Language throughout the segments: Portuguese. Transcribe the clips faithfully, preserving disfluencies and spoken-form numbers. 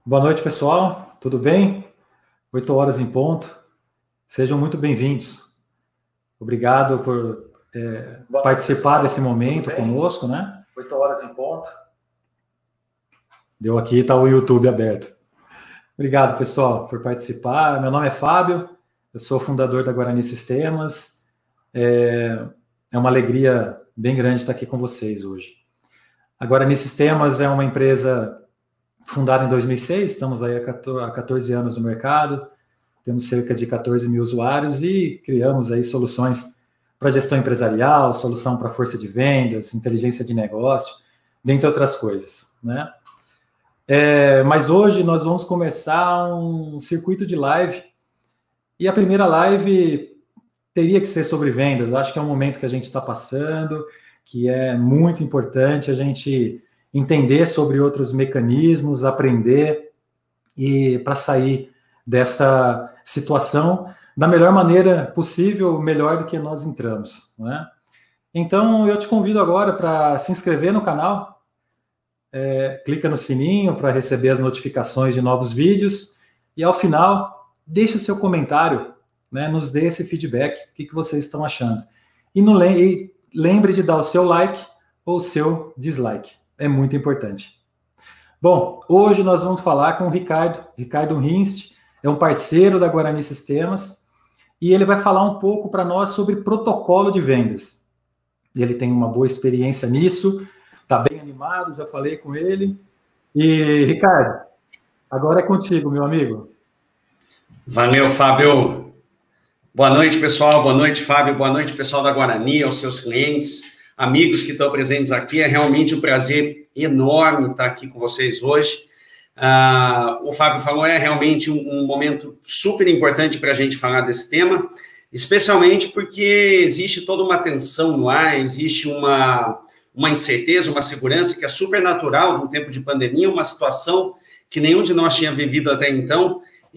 Boa noite, pessoal. Tudo bem? Oito horas em ponto. Sejam muito bem-vindos. Obrigado por é, participar desse momento conosco, né? Oito horas em ponto. Deu aqui, está o YouTube aberto. Obrigado, pessoal, por participar. Meu nome é Fábio, eu sou fundador da Guarani Sistemas. É, é uma alegria bem grande estar aqui com vocês hoje. A Guarani Sistemas é uma empresa fundada em dois mil e seis, estamos aí há quatorze anos no mercado, temos cerca de quatorze mil usuários e criamos aí soluções para gestão empresarial, solução para força de vendas, inteligência de negócio, dentre outras coisas, né? É, mas hoje nós vamos começar um circuito de live e a primeira live teria que ser sobre vendas. Acho que é um momento que a gente está passando, que é muito importante a gente entender sobre outros mecanismos, aprender e para sair dessa situação da melhor maneira possível, melhor do que nós entramos, né? Então, eu te convido agora para se inscrever no canal, é, clica no sininho para receber as notificações de novos vídeos e, ao final, deixe o seu comentário, né, nos dê esse feedback, o que, que vocês estão achando. E, no, e lembre de dar o seu like ou o seu dislike. É muito importante. Bom, hoje nós vamos falar com o Ricardo, Ricardo Hinst, é um parceiro da Guarani Sistemas, e ele vai falar um pouco para nós sobre protocolo de vendas. Ele tem uma boa experiência nisso, está bem animado, já falei com ele. E, Ricardo, agora é contigo, meu amigo. Valeu, Fábio. Boa noite, pessoal. Boa noite, Fábio. Boa noite, pessoal da Guarani, aos seus clientes, amigos que estão presentes aqui. É realmente um prazer enorme estar aqui com vocês hoje. Uh, o Fábio falou, é realmente um, um momento super importante para a gente falar desse tema, especialmente porque existe toda uma tensão no ar, existe uma, uma incerteza, uma segurança que é super natural num tempo de pandemia, uma situação que nenhum de nós tinha vivido até então,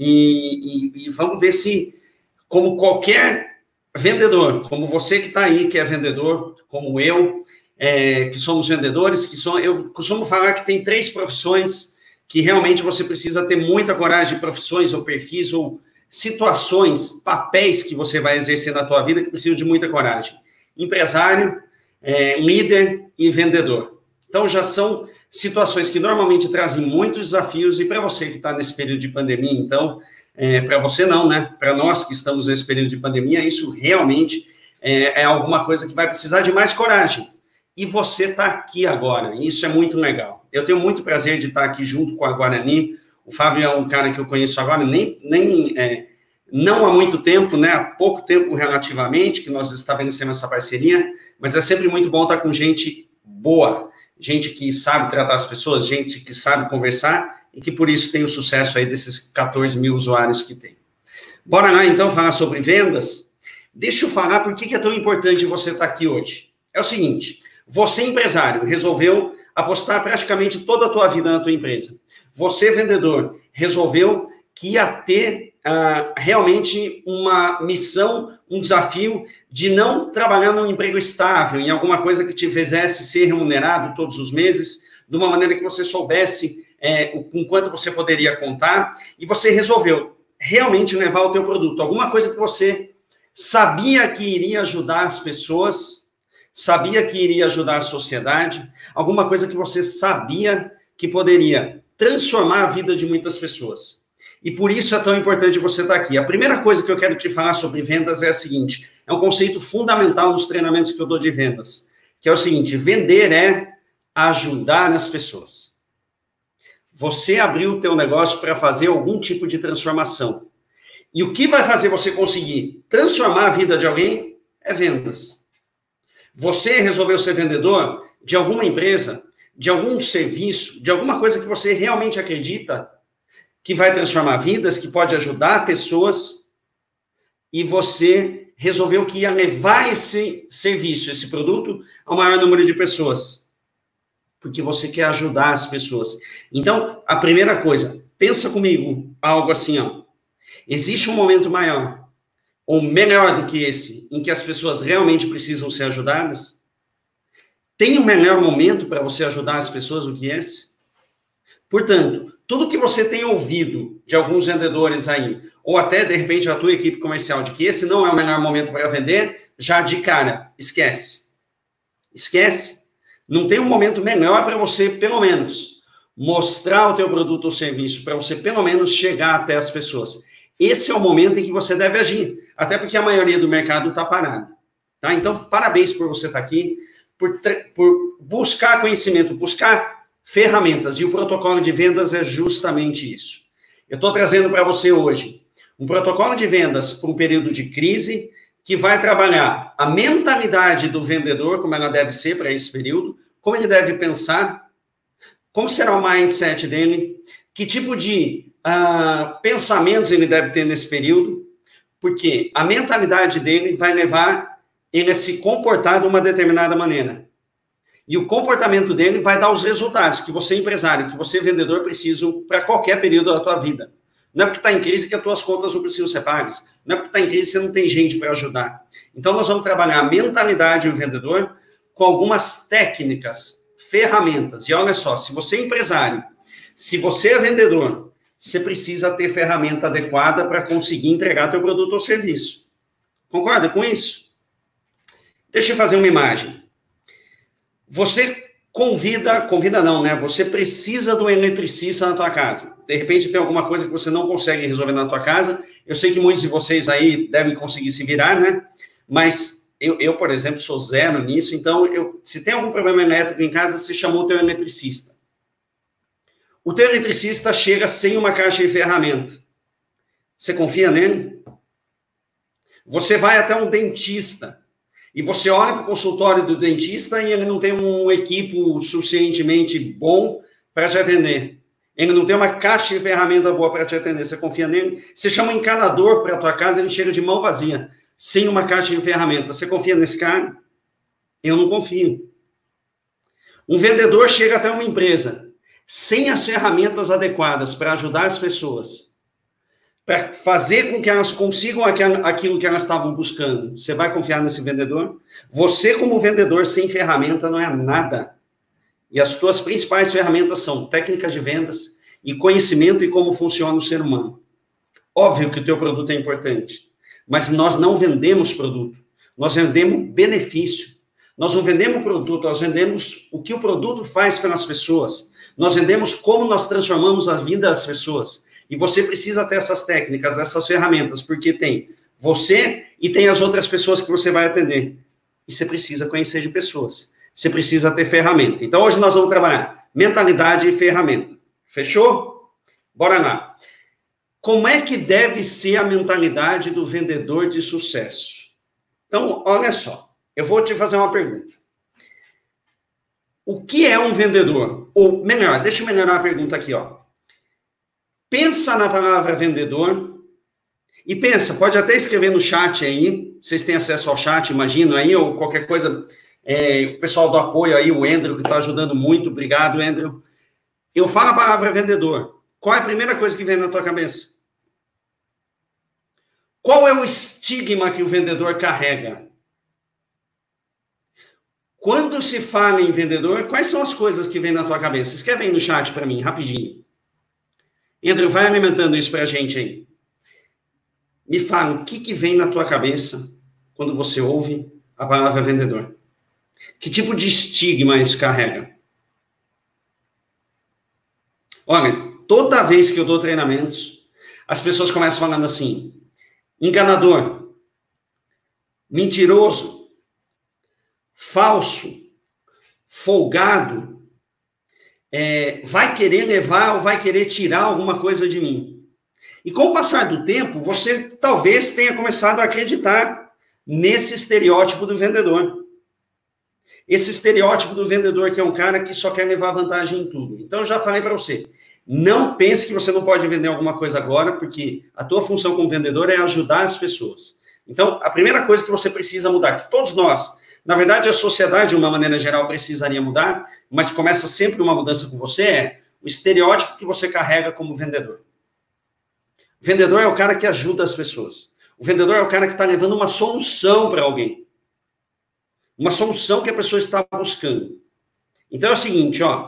e, e, e vamos ver se, como qualquer vendedor, como você que está aí, que é vendedor, como eu, é, que somos vendedores, que são, eu costumo falar que tem três profissões que realmente você precisa ter muita coragem, profissões ou perfis ou situações, papéis que você vai exercer na tua vida que precisam de muita coragem. Empresário, é, líder e vendedor. Então, já são situações que normalmente trazem muitos desafios, e para você que está nesse período de pandemia, então, é, para você não, né? Para nós que estamos nesse período de pandemia, isso realmente é, é alguma coisa que vai precisar de mais coragem. E você está aqui agora, e isso é muito legal. Eu tenho muito prazer de estar aqui junto com a Guarani. O Fábio é um cara que eu conheço agora, nem, nem é, não há muito tempo, né? Há pouco tempo relativamente, que nós estabelecemos essa parceria, mas é sempre muito bom estar com gente boa, gente que sabe tratar as pessoas, gente que sabe conversar, e que por isso tem o sucesso aí desses quatorze mil usuários que tem. Bora lá, então, falar sobre vendas? Deixa eu falar por que é tão importante você estar aqui hoje. É o seguinte, você, empresário, resolveu apostar praticamente toda a tua vida na tua empresa. Você, vendedor, resolveu que ia ter uh, realmente uma missão, um desafio de não trabalhar num emprego estável, em alguma coisa que te fizesse ser remunerado todos os meses, de uma maneira que você soubesse é, com quanto você poderia contar, e você resolveu realmente levar o teu produto, alguma coisa que você sabia que iria ajudar as pessoas, sabia que iria ajudar a sociedade, alguma coisa que você sabia que poderia transformar a vida de muitas pessoas. E por isso é tão importante você estar aqui. A primeira coisa que eu quero te falar sobre vendas é a seguinte, é um conceito fundamental nos treinamentos que eu dou de vendas, que é o seguinte, vender é ajudar as pessoas. Você abriu o teu negócio para fazer algum tipo de transformação. E o que vai fazer você conseguir transformar a vida de alguém é vendas. Você resolveu ser vendedor de alguma empresa, de algum serviço, de alguma coisa que você realmente acredita que vai transformar vidas, que pode ajudar pessoas, e você resolveu que ia levar esse serviço, esse produto, ao maior número de pessoas, porque você quer ajudar as pessoas. Então, a primeira coisa, pensa comigo, algo assim, ó, existe um momento maior, ou melhor do que esse, em que as pessoas realmente precisam ser ajudadas? Tem um melhor momento para você ajudar as pessoas do que esse? Portanto, tudo que você tem ouvido de alguns vendedores aí, ou até, de repente, a tua equipe comercial, de que esse não é o melhor momento para vender, já de cara, esquece. Esquece. Não tem um momento melhor para você, pelo menos, mostrar o teu produto ou serviço, para você, pelo menos, chegar até as pessoas. Esse é o momento em que você deve agir, até porque a maioria do mercado está parado. Tá? Então, parabéns por você estar aqui, por, por buscar conhecimento, buscar ferramentas, e o protocolo de vendas é justamente isso. Eu estou trazendo para você hoje um protocolo de vendas para um período de crise, que vai trabalhar a mentalidade do vendedor, como ela deve ser para esse período, como ele deve pensar, como será o mindset dele, que tipo de uh, pensamentos ele deve ter nesse período, porque a mentalidade dele vai levar ele a se comportar de uma determinada maneira. E o comportamento dele vai dar os resultados que você, empresário, que você, vendedor, precisam para qualquer período da tua vida. Não é porque está em crise que as tuas contas não precisam ser pagas. Não é porque está em crise que você não tem gente para ajudar. Então, nós vamos trabalhar a mentalidade do vendedor com algumas técnicas, ferramentas. E olha só, se você é empresário, se você é vendedor, você precisa ter ferramenta adequada para conseguir entregar teu produto ou serviço. Concorda com isso? Deixa eu fazer uma imagem. Você convida, convida não, né? Você precisa do eletricista na tua casa. De repente tem alguma coisa que você não consegue resolver na tua casa. Eu sei que muitos de vocês aí devem conseguir se virar, né? Mas eu, eu por exemplo, sou zero nisso. Então, eu, se tem algum problema elétrico em casa, você chamou o teu eletricista. O teu eletricista chega sem uma caixa de ferramenta. Você confia nele? Você vai até um dentista. E você olha para o consultório do dentista e ele não tem um equipo suficientemente bom para te atender. Ele não tem uma caixa de ferramenta boa para te atender. Você confia nele? Você chama um encanador para a tua casa, ele chega de mão vazia, sem uma caixa de ferramenta. Você confia nesse cara? Eu não confio. Um vendedor chega até uma empresa sem as ferramentas adequadas para ajudar as pessoas, para fazer com que elas consigam aquilo que elas estavam buscando. Você vai confiar nesse vendedor? Você, como vendedor, sem ferramenta, não é nada. E as tuas principais ferramentas são técnicas de vendas e conhecimento e como funciona o ser humano. Óbvio que o teu produto é importante, mas nós não vendemos produto. Nós vendemos benefício. Nós não vendemos produto, nós vendemos o que o produto faz pelas pessoas. Nós vendemos como nós transformamos a vida das pessoas. E você precisa ter essas técnicas, essas ferramentas, porque tem você e tem as outras pessoas que você vai atender. E você precisa conhecer de pessoas. Você precisa ter ferramenta. Então, hoje nós vamos trabalhar mentalidade e ferramenta. Fechou? Bora lá. Como é que deve ser a mentalidade do vendedor de sucesso? Então, olha só. Eu vou te fazer uma pergunta. O que é um vendedor? Ou, melhor, deixa eu melhorar a pergunta aqui, ó. Pensa na palavra vendedor e pensa, pode até escrever no chat aí, vocês têm acesso ao chat, imagino aí, ou qualquer coisa, é, o pessoal do apoio aí, o Andrew, que está ajudando muito, obrigado, Andrew. Eu falo a palavra vendedor, qual é a primeira coisa que vem na tua cabeça? Qual é o estigma que o vendedor carrega? Quando se fala em vendedor, quais são as coisas que vêm na tua cabeça? Escreve aí no chat para mim, rapidinho. Andrew, vai alimentando isso para a gente aí. Me fala, o que, que vem na tua cabeça quando você ouve a palavra vendedor? Que tipo de estigma isso carrega? Olha, toda vez que eu dou treinamentos, as pessoas começam falando assim, enganador, mentiroso, falso, folgado, É, vai querer levar ou vai querer tirar alguma coisa de mim. E com o passar do tempo, você talvez tenha começado a acreditar nesse estereótipo do vendedor. Esse estereótipo do vendedor que é um cara que só quer levar vantagem em tudo. Então, eu já falei para você, não pense que você não pode vender alguma coisa agora, porque a tua função como vendedor é ajudar as pessoas. Então, a primeira coisa que você precisa mudar, que todos nós, na verdade, a sociedade, de uma maneira geral, precisaria mudar, mas começa sempre uma mudança com você, é o estereótipo que você carrega como vendedor. O vendedor é o cara que ajuda as pessoas. O vendedor é o cara que está levando uma solução para alguém. Uma solução que a pessoa está buscando. Então é o seguinte, ó,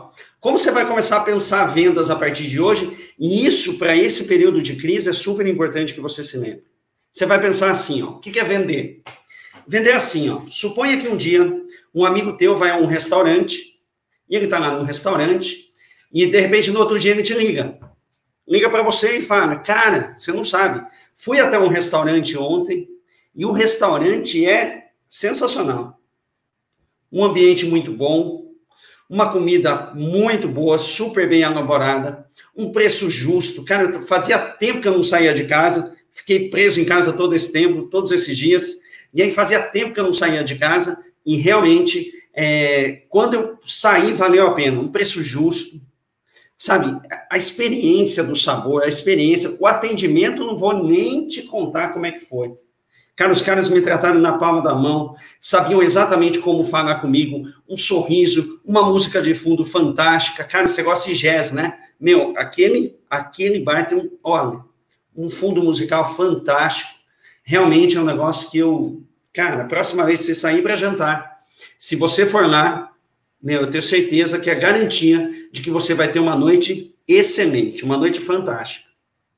Como você vai começar a pensar vendas a partir de hoje? E isso, para esse período de crise, é super importante que você se lembre. Você vai pensar assim, ó, o que é vender? Vender é assim, ó, suponha que um dia um amigo teu vai a um restaurante, e ele está lá num restaurante, e de repente no outro dia ele te liga. Liga para você e fala, cara, você não sabe, fui até um restaurante ontem, e o restaurante é sensacional. Um ambiente muito bom, uma comida muito boa, super bem elaborada, um preço justo. Cara, fazia tempo que eu não saía de casa, fiquei preso em casa todo esse tempo, todos esses dias, e aí fazia tempo que eu não saía de casa, e realmente, é, quando eu saí, valeu a pena, um preço justo, sabe, a experiência do sabor, a experiência, o atendimento, não vou nem te contar como é que foi. Cara, os caras me trataram na palma da mão, sabiam exatamente como falar comigo, um sorriso, uma música de fundo fantástica. Cara, você gosta de jazz, né? Meu, aquele, aquele bar tem um, olha, um fundo musical fantástico. Realmente é um negócio que eu... Cara, a próxima vez que você sair para jantar, se você for lá, meu, eu tenho certeza que é garantia de que você vai ter uma noite excelente, uma noite fantástica.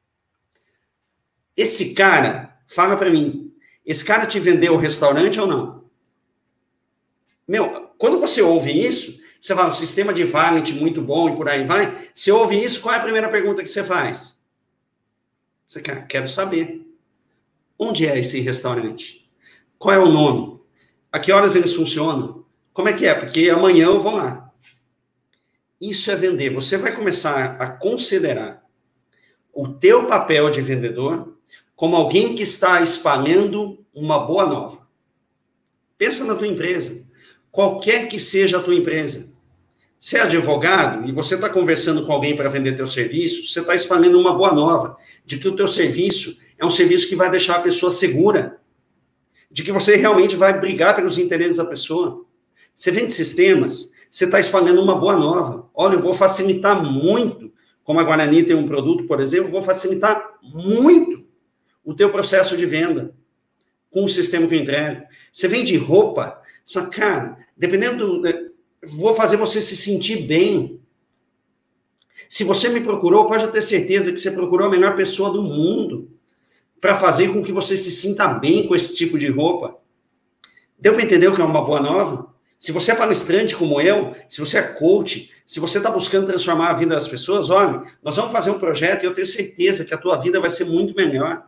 Esse cara, fala para mim, esse cara te vendeu o restaurante ou não? Meu, quando você ouve isso, você fala, o sistema de valet muito bom e por aí vai, você ouve isso, qual é a primeira pergunta que você faz? Você quer, quero saber. Onde é esse restaurante? Qual é o nome? A que horas eles funcionam? Como é que é? Porque amanhã eu vou lá. Isso é vender. Você vai começar a considerar o teu papel de vendedor como alguém que está espalhando uma boa nova. Pensa na tua empresa. Qualquer que seja a tua empresa. Se é advogado e você está conversando com alguém para vender teu serviço, você está espalhando uma boa nova de que o teu serviço é um serviço que vai deixar a pessoa segura, de que você realmente vai brigar pelos interesses da pessoa. Você vende sistemas, você está espalhando uma boa nova. Olha, eu vou facilitar muito, como a Guarani tem um produto, por exemplo, vou facilitar muito o teu processo de venda com o sistema que eu entrego. Você vende roupa, só cara, dependendo do... Vou fazer você se sentir bem. Se você me procurou, pode ter certeza que você procurou a melhor pessoa do mundo para fazer com que você se sinta bem com esse tipo de roupa. Deu para entender o que é uma boa nova? Se você é palestrante como eu, se você é coach, se você está buscando transformar a vida das pessoas, olha, nós vamos fazer um projeto e eu tenho certeza que a tua vida vai ser muito melhor.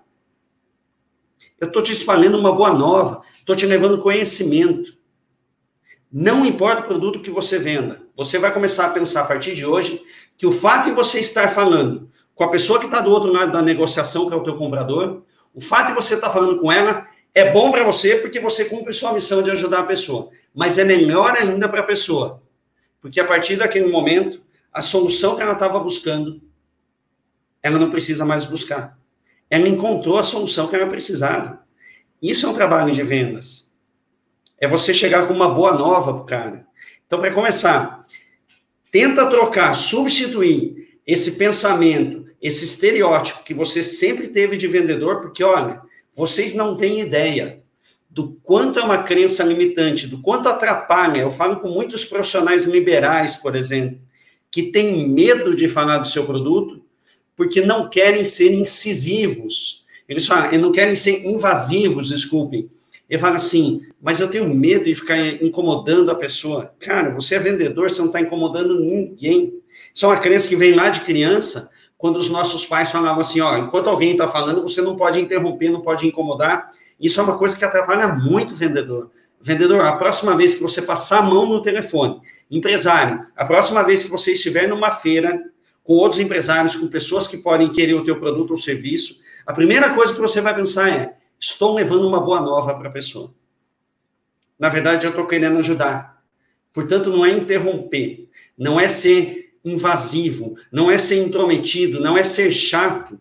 Eu estou te espalhando uma boa nova, estou te levando conhecimento. Não importa o produto que você venda, você vai começar a pensar a partir de hoje que o fato de você estar falando com a pessoa que está do outro lado da negociação, que é o teu comprador, o fato de você estar falando com ela é bom para você porque você cumpre sua missão de ajudar a pessoa, mas é melhor ainda para a pessoa, porque a partir daquele momento, a solução que ela estava buscando, ela não precisa mais buscar. Ela encontrou a solução que ela precisava. Isso é um trabalho de vendas. É você chegar com uma boa nova para o cara. Então, para começar, tenta trocar, substituir esse pensamento, esse estereótipo que você sempre teve de vendedor, porque, olha, vocês não têm ideia do quanto é uma crença limitante, do quanto atrapalha. Eu falo com muitos profissionais liberais, por exemplo, que têm medo de falar do seu produto porque não querem ser incisivos. Eles falam, eles não querem ser invasivos, desculpem. Ele fala assim, mas eu tenho medo de ficar incomodando a pessoa. Cara, você é vendedor, você não está incomodando ninguém. Isso é uma crença que vem lá de criança, quando os nossos pais falavam assim, ó, enquanto alguém está falando, você não pode interromper, não pode incomodar. Isso é uma coisa que atrapalha muito o vendedor. Vendedor, a próxima vez que você passar a mão no telefone, empresário, a próxima vez que você estiver numa feira com outros empresários, com pessoas que podem querer o teu produto ou serviço, a primeira coisa que você vai pensar é, estou levando uma boa nova para a pessoa. Na verdade, eu estou querendo ajudar. Portanto, não é interromper, não é ser invasivo, não é ser intrometido, não é ser chato.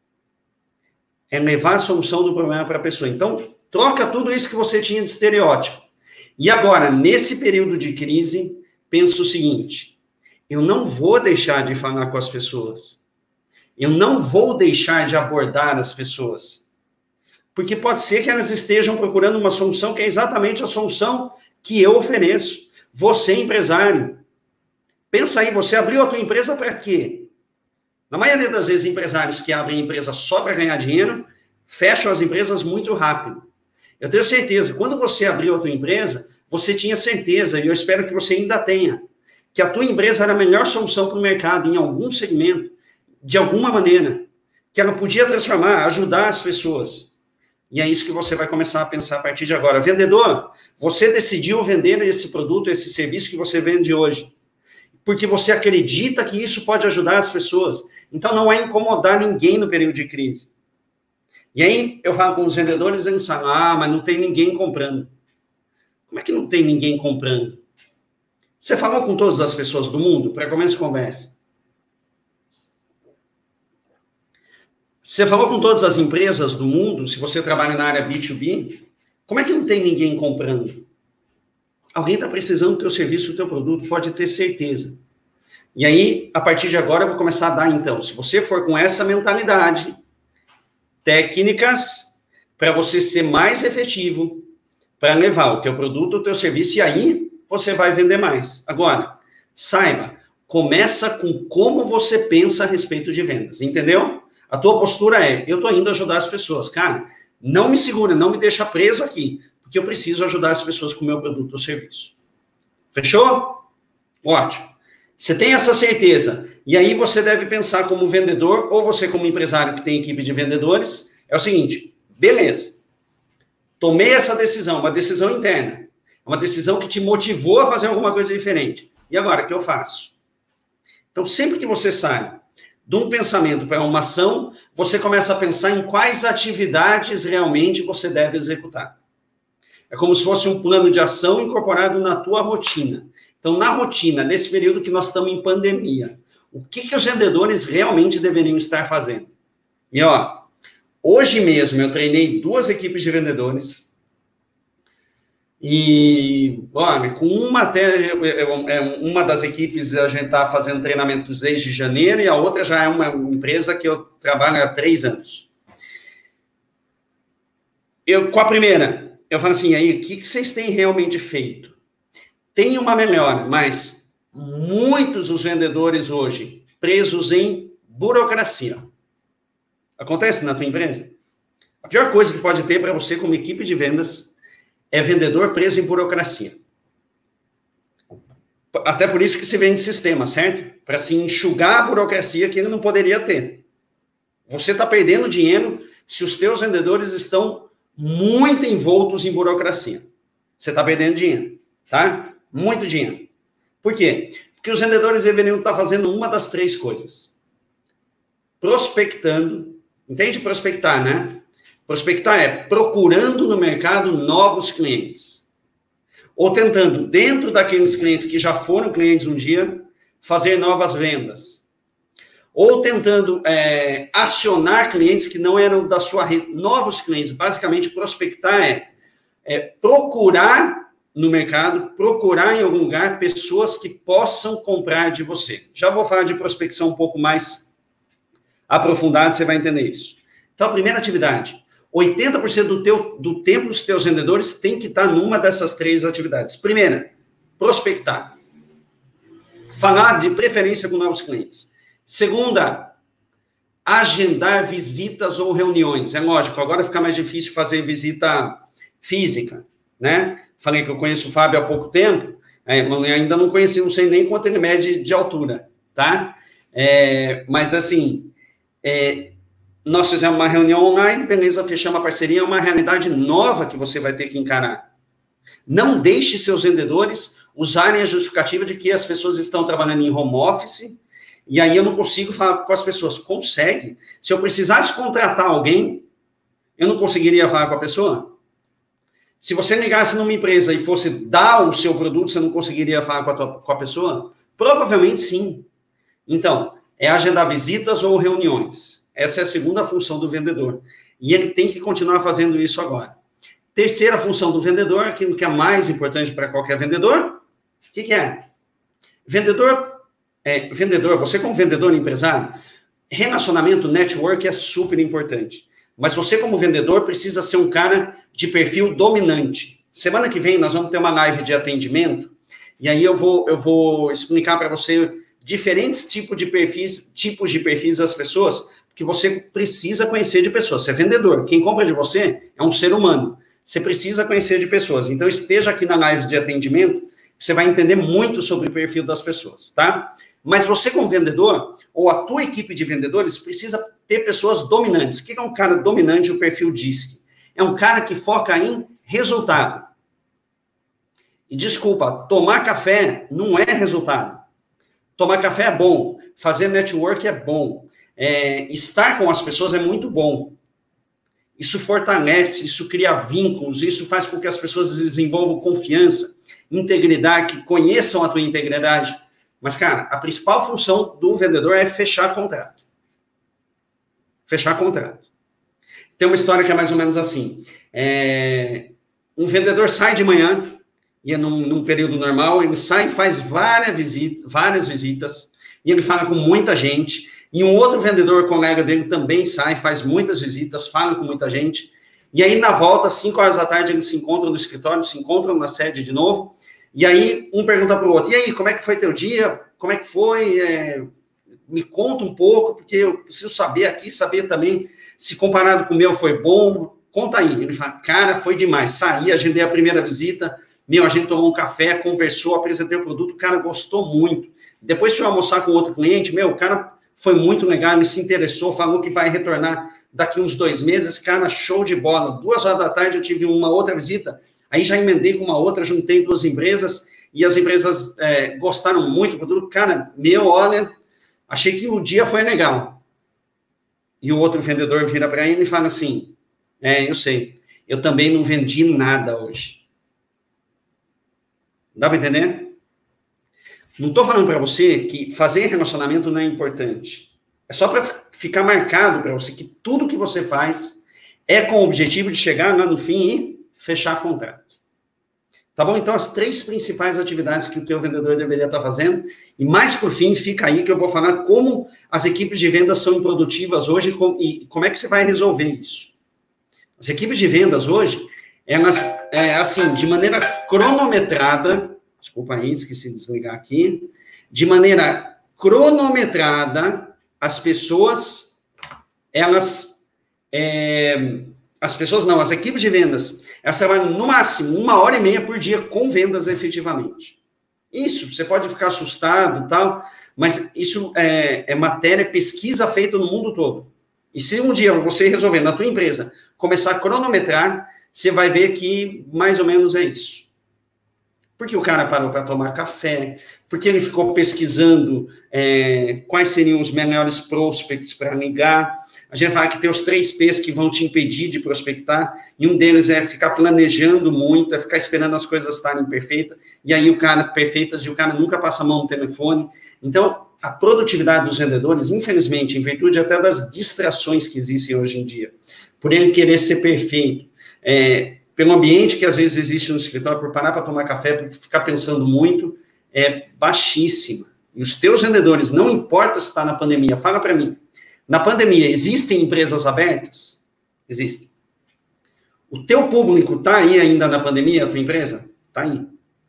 É levar a solução do problema para a pessoa. Então, troca tudo isso que você tinha de estereótipo. E agora, nesse período de crise, pensa o seguinte, eu não vou deixar de falar com as pessoas. Eu não vou deixar de abordar as pessoas. Porque pode ser que elas estejam procurando uma solução que é exatamente a solução que eu ofereço. Você, empresário, Pensa aí, você abriu a tua empresa para quê? Na maioria das vezes, empresários que abrem empresa só para ganhar dinheiro, fecham as empresas muito rápido. Eu tenho certeza, quando você abriu a tua empresa, você tinha certeza, e eu espero que você ainda tenha, que a tua empresa era a melhor solução para o mercado, em algum segmento, de alguma maneira, que ela podia transformar, ajudar as pessoas. E é isso que você vai começar a pensar a partir de agora. Vendedor, você decidiu vender esse produto, esse serviço que você vende hoje, porque você acredita que isso pode ajudar as pessoas. Então, não é incomodar ninguém no período de crise. E aí, eu falo com os vendedores, eles falam, ah, mas não tem ninguém comprando. Como é que não tem ninguém comprando? Você falou com todas as pessoas do mundo? Para começar a conversa. Você falou com todas as empresas do mundo, se você trabalha na área B dois B, como é que não tem ninguém comprando? Alguém está precisando do teu serviço, do teu produto, pode ter certeza. E aí, a partir de agora, eu vou começar a dar, então, se você for com essa mentalidade, técnicas para você ser mais efetivo, para levar o teu produto, o teu serviço, e aí você vai vender mais. Agora, saiba, começa com como você pensa a respeito de vendas, entendeu? A tua postura é, eu estou indo ajudar as pessoas. Cara, não me segura, não me deixa preso aqui, porque eu preciso ajudar as pessoas com o meu produto ou serviço. Fechou? Ótimo. Você tem essa certeza, e aí você deve pensar como vendedor, ou você como empresário que tem equipe de vendedores, é o seguinte, beleza, tomei essa decisão, uma decisão interna, uma decisão que te motivou a fazer alguma coisa diferente. E agora, o que eu faço? Então, sempre que você sai de um pensamento para uma ação, você começa a pensar em quais atividades realmente você deve executar. É como se fosse um plano de ação incorporado na tua rotina. Então, na rotina, nesse período que nós estamos em pandemia, o que, que os vendedores realmente deveriam estar fazendo? E, ó, hoje mesmo eu treinei duas equipes de vendedores e, olha, com uma até, uma das equipes a gente está fazendo treinamentos desde janeiro e a outra já é uma empresa que eu trabalho há três anos. Eu, com a primeira, eu falo assim, aí, o que, que vocês têm realmente feito? Tem uma melhora, mas muitos dos vendedores hoje presos em burocracia. Acontece na tua empresa? A pior coisa que pode ter para você como equipe de vendas é vendedor preso em burocracia. Até por isso que se vende sistema, certo? Para se enxugar a burocracia que ele não poderia ter. Você está perdendo dinheiro se os teus vendedores estão muito envoltos em burocracia. Você está perdendo dinheiro, tá? Muito dinheiro. Por quê? Porque os vendedores deveriam estar fazendo uma das três coisas. Prospectando. Entende prospectar, né? Prospectar é procurando no mercado novos clientes. Ou tentando, dentro daqueles clientes que já foram clientes um dia, fazer novas vendas. Ou tentando é, acionar clientes que não eram da sua rede, novos clientes. Basicamente, prospectar é, é procurar no mercado, procurar em algum lugar pessoas que possam comprar de você. Já vou falar de prospecção um pouco mais aprofundado, você vai entender isso. Então, a primeira atividade, oitenta por cento do, teu, do tempo dos teus vendedores tem que estar numa dessas três atividades. Primeira, prospectar. Falar de preferência com novos clientes. Segunda, agendar visitas ou reuniões. É lógico, agora fica mais difícil fazer visita física, né? Falei que eu conheço o Fábio há pouco tempo, é, ainda não conheci, não sei nem quanto ele mede de altura, tá? É, mas, assim, é, nós fizemos uma reunião online, beleza, fechamos a parceria, é uma realidade nova que você vai ter que encarar. Não deixe seus vendedores usarem a justificativa de que as pessoas estão trabalhando em home office e aí eu não consigo falar com as pessoas. Consegue. Se eu precisasse contratar alguém, eu não conseguiria falar com a pessoa? Se você ligasse numa empresa e fosse dar o seu produto, você não conseguiria falar com a, tua, com a pessoa? Provavelmente sim. Então, é agendar visitas ou reuniões. Essa é a segunda função do vendedor. E ele tem que continuar fazendo isso agora. Terceira função do vendedor, aquilo que é mais importante para qualquer vendedor, o que, que é? Vendedor, é, vendedor, você como vendedor empresário, relacionamento, network é super importante. Mas você, como vendedor, precisa ser um cara de perfil dominante. Semana que vem, nós vamos ter uma live de atendimento e aí eu vou, eu vou explicar para você diferentes tipos de perfis, tipos de perfis das pessoas, que você precisa conhecer de pessoas. Você é vendedor, quem compra de você é um ser humano. Você precisa conhecer de pessoas. Então, esteja aqui na live de atendimento, você vai entender muito sobre o perfil das pessoas, tá? Mas você, como vendedor, ou a tua equipe de vendedores, precisa ter pessoas dominantes. O que é um cara dominante? O perfil D I S C. É um cara que foca em resultado. E desculpa, tomar café não é resultado. Tomar café é bom, fazer network é bom, é, estar com as pessoas é muito bom. Isso fortalece, isso cria vínculos, isso faz com que as pessoas desenvolvam confiança, integridade, que conheçam a tua integridade. Mas, cara, a principal função do vendedor é fechar contrato. Fechar contrato. Tem uma história que é mais ou menos assim. É, um vendedor sai de manhã, e é num, num período normal, ele sai e faz várias visitas, várias visitas, e ele fala com muita gente, e um outro vendedor, colega dele, também sai, faz muitas visitas, fala com muita gente, e aí na volta, cinco horas da tarde, eles se encontram no escritório, se encontram na sede de novo, e aí um pergunta para o outro, e aí, como é que foi teu dia? Como é que foi? É, me conta um pouco, porque eu preciso saber aqui, saber também se comparado com o meu foi bom, conta aí. Ele fala, cara, foi demais, saí, agendei a primeira visita, meu, a gente tomou um café, conversou, apresentei o produto, o cara gostou muito. Depois fui almoçar com outro cliente, meu, o cara foi muito legal, ele se interessou, falou que vai retornar daqui uns dois meses, cara, show de bola. Duas horas da tarde eu tive uma outra visita, aí já emendei com uma outra, juntei duas empresas, e as empresas é, gostaram muito do produto. Cara, meu, olha, achei que o dia foi legal. E o outro vendedor vira para ele e fala assim, é, eu sei, eu também não vendi nada hoje. Dá para entender? Não estou falando para você que fazer relacionamento não é importante. É só para ficar marcado para você que tudo que você faz é com o objetivo de chegar lá no fim e fechar contrato. Tá bom? Então, as três principais atividades que o teu vendedor deveria estar fazendo. E mais por fim, fica aí que eu vou falar como as equipes de vendas são improdutivas hoje e como é que você vai resolver isso. As equipes de vendas hoje, elas, é, assim, de maneira cronometrada, desculpa aí, esqueci de desligar aqui, de maneira cronometrada, as pessoas, elas, é, as pessoas não, as equipes de vendas, elas trabalham no máximo uma hora e meia por dia com vendas efetivamente. Isso, você pode ficar assustado e tal, mas isso é, é matéria, pesquisa feita no mundo todo. E se um dia você resolver na tua empresa começar a cronometrar, você vai ver que mais ou menos é isso. Porque o cara parou para tomar café, porque ele ficou pesquisando é, quais seriam os melhores prospects para ligar. A gente fala que tem os três P's que vão te impedir de prospectar, e um deles é ficar planejando muito, é ficar esperando as coisas estarem perfeitas, e aí o cara, perfeitas, e o cara nunca passa a mão no telefone. Então, a produtividade dos vendedores, infelizmente, em virtude até das distrações que existem hoje em dia, por ele querer ser perfeito, é, pelo ambiente que às vezes existe no escritório, por parar para tomar café, por ficar pensando muito, é baixíssima. E os teus vendedores, não importa se está na pandemia, fala para mim, na pandemia, existem empresas abertas? Existem. O teu público está aí ainda na pandemia, a tua empresa? Está aí.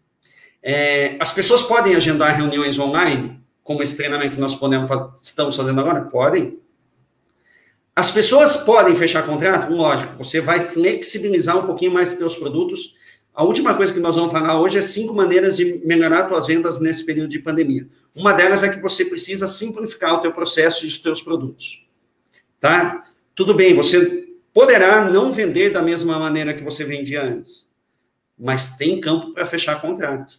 É, as pessoas podem agendar reuniões online, como esse treinamento que nós podemos, estamos fazendo agora? Podem. As pessoas podem fechar contrato? Lógico, você vai flexibilizar um pouquinho mais seus produtos. A última coisa que nós vamos falar hoje é cinco maneiras de melhorar suas vendas nesse período de pandemia. Uma delas é que você precisa simplificar o teu processo e os teus produtos. Tá? Tudo bem, você poderá não vender da mesma maneira que você vendia antes, mas tem campo para fechar contrato.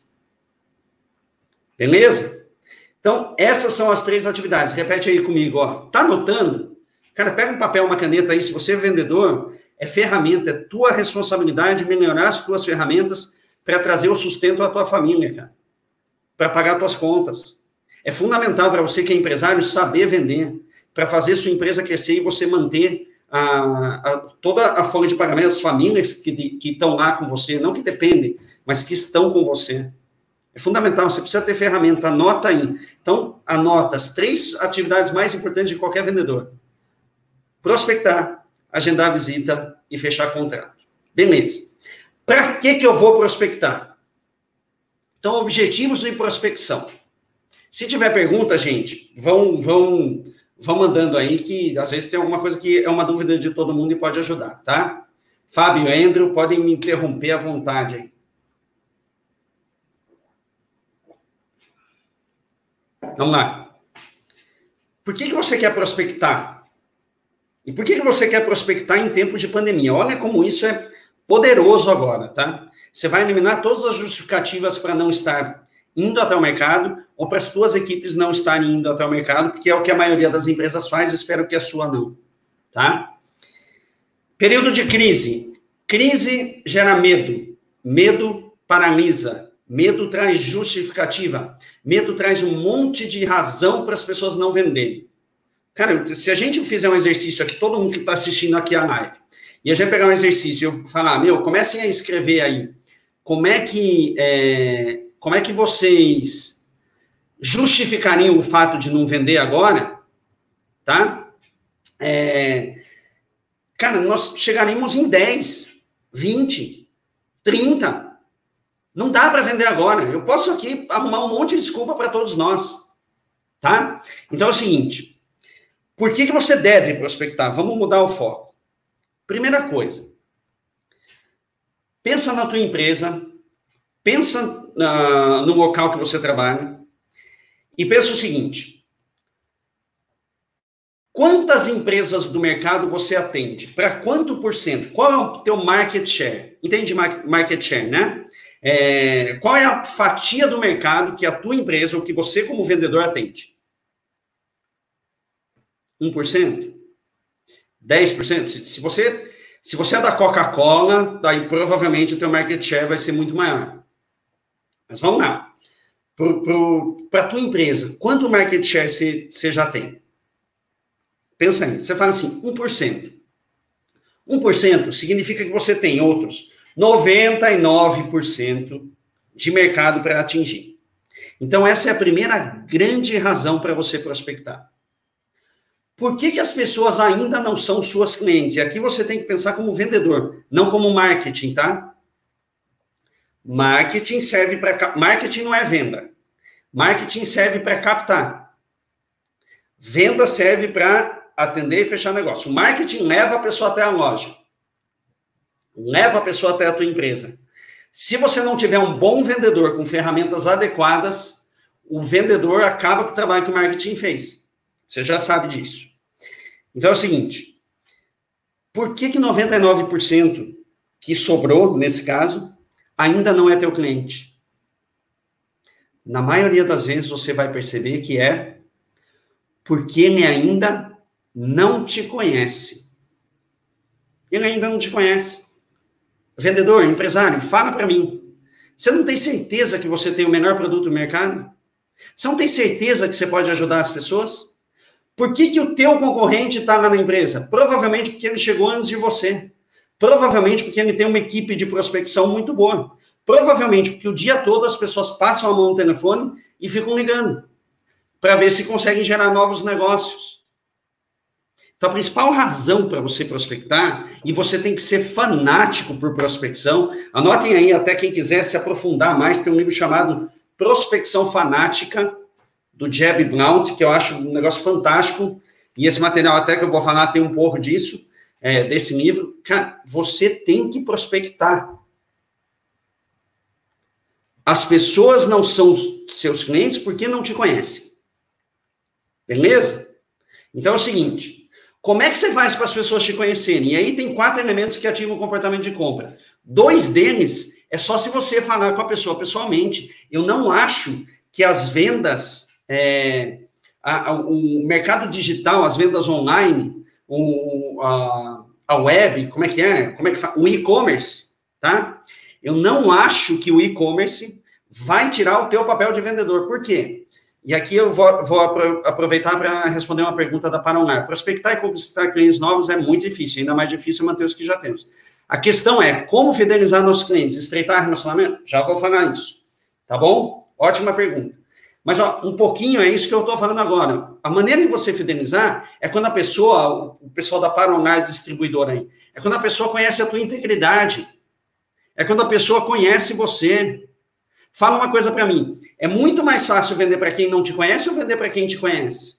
Beleza? Então, essas são as três atividades. Repete aí comigo, ó. Tá anotando? Cara, pega um papel, uma caneta aí, se você é vendedor, é ferramenta, é tua responsabilidade melhorar as tuas ferramentas para trazer o sustento à tua família, cara. Para pagar tuas contas. É fundamental para você que é empresário saber vender, para fazer sua empresa crescer e você manter a, a, toda a folha de pagamento, as famílias que, que estão lá com você, não que dependem, mas que estão com você. É fundamental, você precisa ter ferramenta, anota aí. Então, anota as três atividades mais importantes de qualquer vendedor. Prospectar, agendar a visita e fechar contrato. Beleza. Para que que eu vou prospectar? Então, objetivos e prospecção. Se tiver pergunta, gente, vão, vão, vão mandando aí, que às vezes tem alguma coisa que é uma dúvida de todo mundo e pode ajudar, tá? Fábio e Andrew, podem me interromper à vontade aí. Vamos lá. Por que, que você quer prospectar? E por que, que você quer prospectar em tempos de pandemia? Olha como isso é poderoso agora, tá? Você vai eliminar todas as justificativas para não estar indo até o mercado ou para as suas equipes não estarem indo até o mercado, porque é o que a maioria das empresas faz, espero que a sua não, tá? Período de crise. Crise gera medo. Medo paralisa. Medo traz justificativa. Medo traz um monte de razão para as pessoas não venderem. Cara, se a gente fizer um exercício aqui, todo mundo que está assistindo aqui a live, e a gente pegar um exercício e falar, meu, comecem a escrever aí, como é que, é, como é que vocês justificariam o fato de não vender agora, tá? É, cara, nós chegaríamos em dez, vinte, trinta. Não dá para vender agora. Eu posso aqui arrumar um monte de desculpa para todos nós, tá? Então é o seguinte, por que que você deve prospectar? Vamos mudar o foco. Primeira coisa, pensa na tua empresa, pensa uh, no local que você trabalha e pensa o seguinte, quantas empresas do mercado você atende? Para quanto por cento? Qual é o teu market share? Entende market share, né? É, qual é a fatia do mercado que a tua empresa ou que você como vendedor atende? um por cento? dez por cento? Se, se, você, se você é da Coca-Cola, daí provavelmente o teu market share vai ser muito maior. Mas vamos lá. Para a tua empresa, quanto market share você, você já tem? Pensa aí. Você fala assim, um por cento. um por cento significa que você tem outros noventa e nove por cento de mercado para atingir. Então, essa é a primeira grande razão para você prospectar. Por que que as pessoas ainda não são suas clientes? E aqui você tem que pensar como vendedor, não como marketing, tá? Marketing serve para... Marketing não é venda. Marketing serve para captar. Venda serve para atender e fechar negócio. O marketing leva a pessoa até a loja. Leva a pessoa até a tua empresa. Se você não tiver um bom vendedor com ferramentas adequadas, o vendedor acaba com o trabalho que o marketing fez. Você já sabe disso. Então é o seguinte, por que que noventa e nove por cento que sobrou, nesse caso, ainda não é teu cliente? Na maioria das vezes você vai perceber que é porque ele ainda não te conhece. Ele ainda não te conhece. Vendedor, empresário, fala para mim. Você não tem certeza que você tem o melhor produto do mercado? Você não tem certeza que você pode ajudar as pessoas? Por que que o teu concorrente está lá na empresa? Provavelmente porque ele chegou antes de você. Provavelmente porque ele tem uma equipe de prospecção muito boa. Provavelmente porque o dia todo as pessoas passam a mão no telefone e ficam ligando para ver se conseguem gerar novos negócios. Então, a principal razão para você prospectar, e você tem que ser fanático por prospecção, anotem aí, até quem quiser se aprofundar mais, tem um livro chamado Prospecção Fanática, do Jeb Blount, que eu acho um negócio fantástico, e esse material até que eu vou falar tem um pouco disso, é, desse livro. Cara, você tem que prospectar. As pessoas não são seus clientes porque não te conhecem. Beleza? Então é o seguinte, como é que você faz para as pessoas te conhecerem? E aí tem quatro elementos que ativam o comportamento de compra. Dois deles é só se você falar com a pessoa pessoalmente. Eu não acho que as vendas, é, a, a, o mercado digital, as vendas online, o, a, a web, como é que é? Como é que faz? O e-commerce, tá? Eu não acho que o e-commerce vai tirar o teu papel de vendedor. Por quê? E aqui eu vou, vou aproveitar para responder uma pergunta da Paraná. Prospectar e conquistar clientes novos é muito difícil, ainda mais difícil manter os que já temos. A questão é, como fidelizar nossos clientes? Estreitar relacionamento? Já vou falar isso, tá bom? Ótima pergunta. Mas, ó, um pouquinho é isso que eu estou falando agora. A maneira de você fidelizar é quando a pessoa, o pessoal da Paraná distribuidora aí, é quando a pessoa conhece a tua integridade. É quando a pessoa conhece você. Fala uma coisa para mim. É muito mais fácil vender para quem não te conhece ou vender para quem te conhece?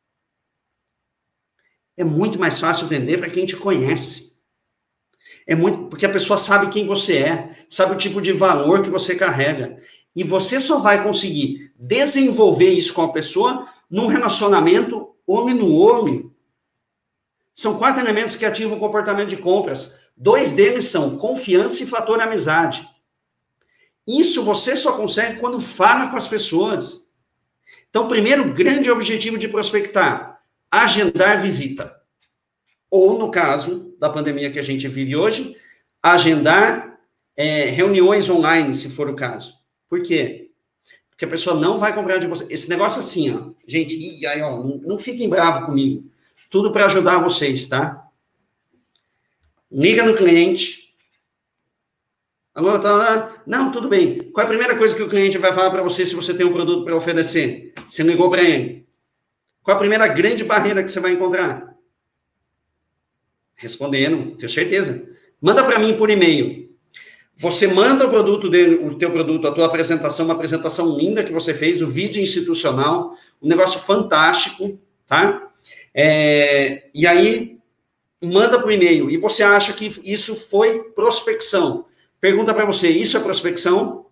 É muito mais fácil vender para quem te conhece. É muito, porque a pessoa sabe quem você é, sabe o tipo de valor que você carrega. E você só vai conseguir desenvolver isso com a pessoa num relacionamento homem no homem. São quatro elementos que ativam o comportamento de compras. Dois deles são confiança e fator amizade. Isso você só consegue quando fala com as pessoas. Então, primeiro grande objetivo de prospectar, agendar visita. Ou, no caso da pandemia que a gente vive hoje, agendar é, reuniões online, se for o caso. Por quê? Porque a pessoa não vai comprar de você. Esse negócio assim, ó, gente, e aí, ó, não, não fiquem bravos comigo. Tudo para ajudar vocês, tá? Liga no cliente. Alô, tá lá? Não, tudo bem. Qual é a primeira coisa que o cliente vai falar para você se você tem um produto para oferecer? Você ligou para ele. Qual a primeira grande barreira que você vai encontrar? Respondendo, tenho certeza. Manda para mim por e-mail. Você manda o produto dele, o teu produto, a tua apresentação, uma apresentação linda que você fez, o vídeo institucional, um negócio fantástico, tá? É, e aí, manda por e-mail. E você acha que isso foi prospecção. Pergunta para você, isso é prospecção?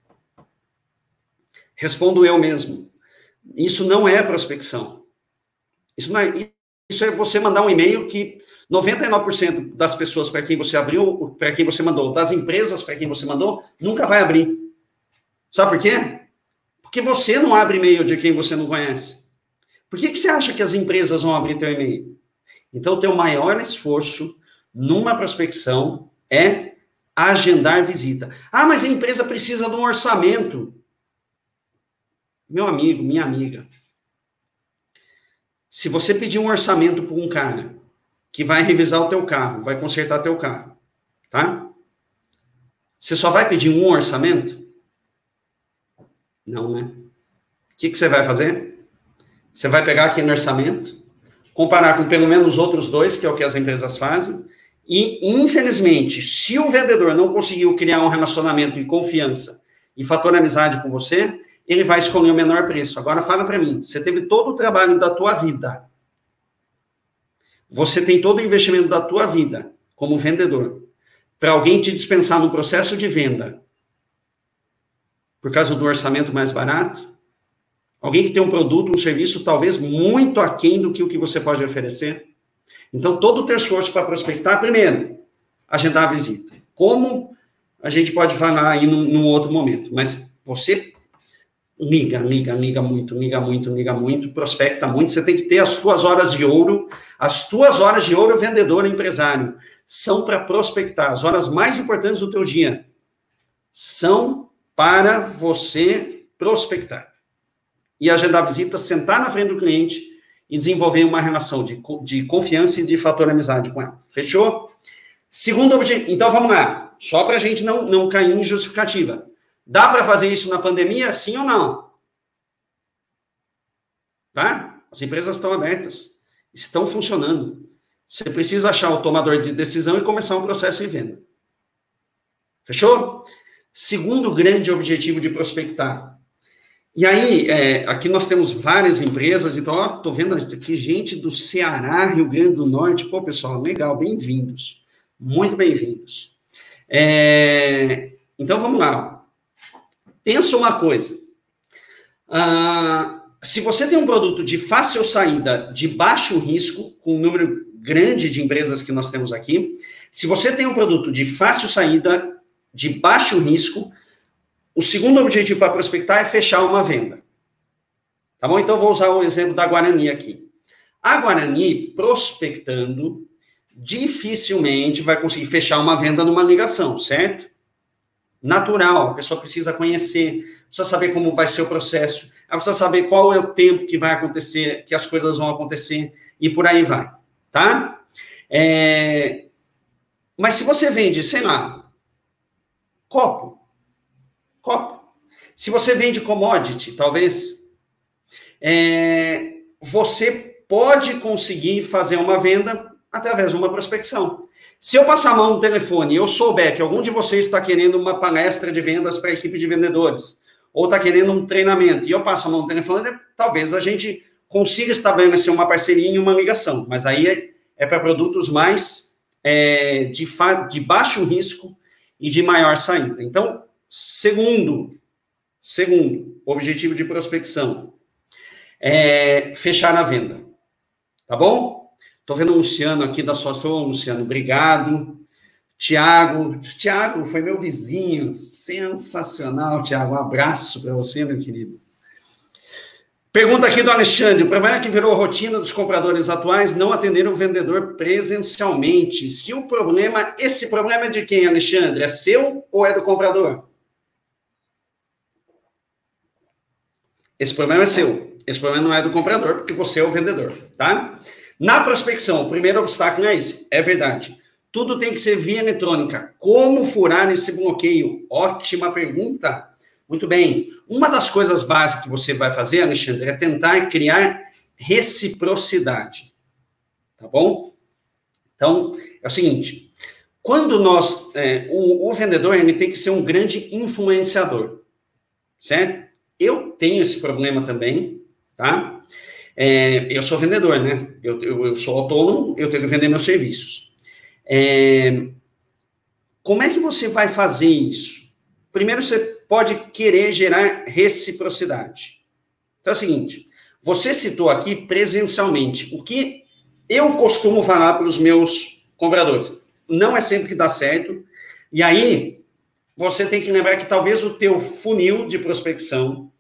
Respondo eu mesmo. Isso não é prospecção. Isso, não é, isso é você mandar um e-mail que noventa e nove por cento das pessoas para quem você abriu, para quem você mandou, das empresas para quem você mandou, nunca vai abrir. Sabe por quê? Porque você não abre e-mail de quem você não conhece. Por que, que você acha que as empresas vão abrir teu e-mail? Então, o teu maior esforço numa prospecção é agendar visita. Ah, mas a empresa precisa de um orçamento. Meu amigo, minha amiga, se você pedir um orçamento para um cara que vai revisar o teu carro, vai consertar teu carro, tá? Você só vai pedir um orçamento? Não, né? O que, que você vai fazer? Você vai pegar aquele orçamento, comparar com pelo menos os outros dois, que é o que as empresas fazem, e, infelizmente, se o vendedor não conseguiu criar um relacionamento de confiança e fator amizade com você, ele vai escolher o menor preço. Agora, fala para mim, você teve todo o trabalho da tua vida, você tem todo o investimento da tua vida como vendedor, para alguém te dispensar no processo de venda por causa do orçamento mais barato, alguém que tem um produto, um serviço talvez muito aquém do que o que você pode oferecer. Então, todo o teu esforço para prospectar, primeiro, agendar a visita. Como a gente pode falar aí num, num outro momento, mas você liga, liga, liga muito, liga muito, liga muito, prospecta muito, você tem que ter as tuas horas de ouro, as tuas horas de ouro, vendedor, empresário, são para prospectar, as horas mais importantes do teu dia, são para você prospectar. E agendar a visita, sentar na frente do cliente e desenvolver uma relação de, de confiança e de fator amizade com ela. Fechou? Segundo objetivo. Então, vamos lá. Só para a gente não, não cair em justificativa. Dá para fazer isso na pandemia, sim ou não? Tá? As empresas estão abertas. Estão funcionando. Você precisa achar o tomador de decisão e começar um processo de venda. Fechou? Segundo grande objetivo de prospectar. E aí, é, aqui nós temos várias empresas, então, ó, tô vendo aqui gente do Ceará, Rio Grande do Norte. Pô, pessoal, legal, bem-vindos. Muito bem-vindos. É, então, vamos lá. Pensa uma coisa. Ah, se você tem um produto de fácil saída, de baixo risco, com um número grande de empresas que nós temos aqui, se você tem um produto de fácil saída, de baixo risco, o segundo objetivo para prospectar é fechar uma venda. Tá bom? Então, vou usar o exemplo da Guarani aqui. A Guarani, prospectando, dificilmente vai conseguir fechar uma venda numa ligação, certo? Natural, a pessoa precisa conhecer, precisa saber como vai ser o processo, ela precisa saber qual é o tempo que vai acontecer, que as coisas vão acontecer, e por aí vai, tá? É... Mas se você vende, sei lá, copo, copo. Se você vende commodity, talvez, é, você pode conseguir fazer uma venda através de uma prospecção. Se eu passar a mão no telefone e eu souber que algum de vocês está querendo uma palestra de vendas para a equipe de vendedores, ou está querendo um treinamento, e eu passo a mão no telefone, talvez a gente consiga estabelecer uma parceria e uma ligação, mas aí é, é para produtos mais é, de, de baixo risco e de maior saída. Então, segundo, segundo objetivo de prospecção, é fechar a venda, tá bom? Estou vendo o Luciano aqui da sua sua, Luciano, obrigado. Tiago, Tiago foi meu vizinho, sensacional, Tiago, um abraço para você, meu querido. Pergunta aqui do Alexandre, o problema é que virou rotina dos compradores atuais não atender o vendedor presencialmente. Se o problema, esse problema é de quem, Alexandre? É seu ou é do comprador? Esse problema é seu, esse problema não é do comprador, porque você é o vendedor, tá? Na prospecção, o primeiro obstáculo é esse, é verdade. Tudo tem que ser via eletrônica. Como furar esse bloqueio? Ótima pergunta. Muito bem. Uma das coisas básicas que você vai fazer, Alexandre, é tentar criar reciprocidade. Tá bom? Então, é o seguinte. Quando nós... É, o, o vendedor, ele tem que ser um grande influenciador. Certo? Eu tenho esse problema também, tá? É, eu sou vendedor, né? Eu, eu, eu sou autônomo, eu tenho que vender meus serviços. É, como é que você vai fazer isso? Primeiro, você pode querer gerar reciprocidade. Então é o seguinte, você citou aqui presencialmente, o que eu costumo falar para os meus compradores. Não é sempre que dá certo, e aí você tem que lembrar que talvez o teu funil de prospecção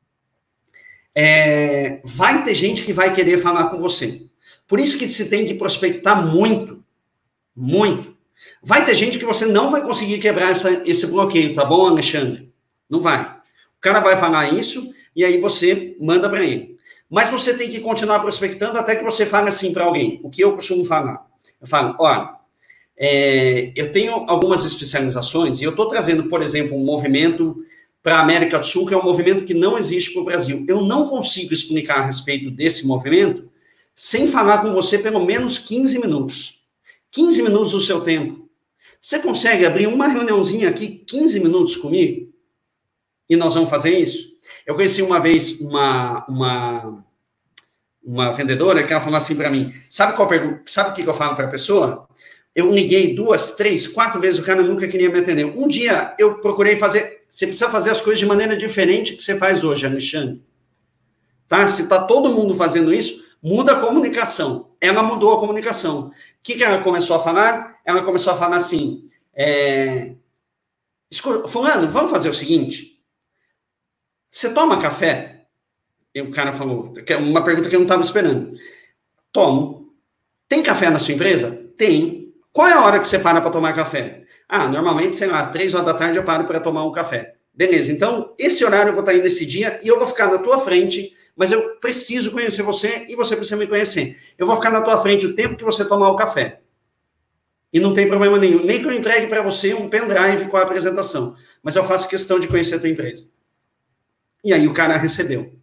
É, vai ter gente que vai querer falar com você. Por isso que se tem que prospectar muito, muito. Vai ter gente que você não vai conseguir quebrar essa, esse bloqueio, tá bom, Alexandre? Não vai. O cara vai falar isso e aí você manda para ele. Mas você tem que continuar prospectando até que você fale assim para alguém. O que eu costumo falar? Eu falo, olha, é, eu tenho algumas especializações e eu estou trazendo, por exemplo, um movimento para a América do Sul, que é um movimento que não existe para o Brasil. Eu não consigo explicar a respeito desse movimento sem falar com você pelo menos quinze minutos. quinze minutos do seu tempo. Você consegue abrir uma reuniãozinha aqui, quinze minutos comigo? E nós vamos fazer isso? Eu conheci uma vez uma, uma, uma vendedora que ela falou assim para mim, sabe, qual pergunta, sabe o que eu falo para a pessoa? Eu liguei duas, três, quatro vezes, o cara nunca queria me atender. Um dia eu procurei fazer... Você precisa fazer as coisas de maneira diferente que você faz hoje, Alexandre. Tá? Se está todo mundo fazendo isso, muda a comunicação. Ela mudou a comunicação. O que, que ela começou a falar? Ela começou a falar assim, é... fulano, vamos fazer o seguinte, você toma café? E o cara falou, uma pergunta que eu não estava esperando. Tomo. Tem café na sua empresa? Tem. Qual é a hora que você para para tomar café? Ah, normalmente, sei lá, três horas da tarde eu paro para tomar um café. Beleza, então, esse horário eu vou estar indo nesse dia e eu vou ficar na tua frente, mas eu preciso conhecer você e você precisa me conhecer. Eu vou ficar na tua frente o tempo que você tomar o café. E não tem problema nenhum. Nem que eu entregue para você um pendrive com a apresentação. Mas eu faço questão de conhecer a tua empresa. E aí o cara recebeu.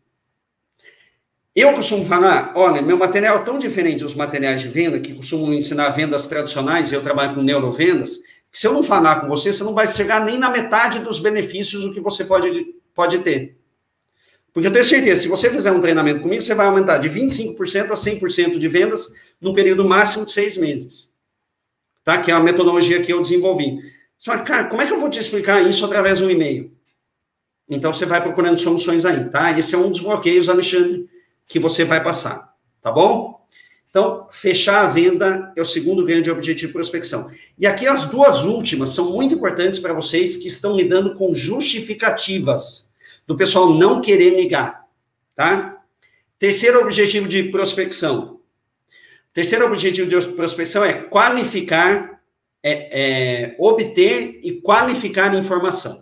Eu costumo falar, olha, meu material é tão diferente dos materiais de venda, que costumam ensinar vendas tradicionais, e eu trabalho com neurovendas, que se eu não falar com você, você não vai chegar nem na metade dos benefícios do que você pode, pode ter. Porque eu tenho certeza, se você fizer um treinamento comigo, você vai aumentar de vinte e cinco por cento a cem por cento de vendas num período máximo de seis meses. Tá? Que é a metodologia que eu desenvolvi. Você fala, cara, como é que eu vou te explicar isso através de um e-mail? Então, você vai procurando soluções aí, tá? Esse é um dos bloqueios, Alexandre, que você vai passar, tá bom? Então, fechar a venda é o segundo grande objetivo de prospecção. E aqui as duas últimas são muito importantes para vocês que estão lidando com justificativas do pessoal não querer ligar, tá? Terceiro objetivo de prospecção. Terceiro objetivo de prospecção é qualificar, é, é, obter e qualificar informação.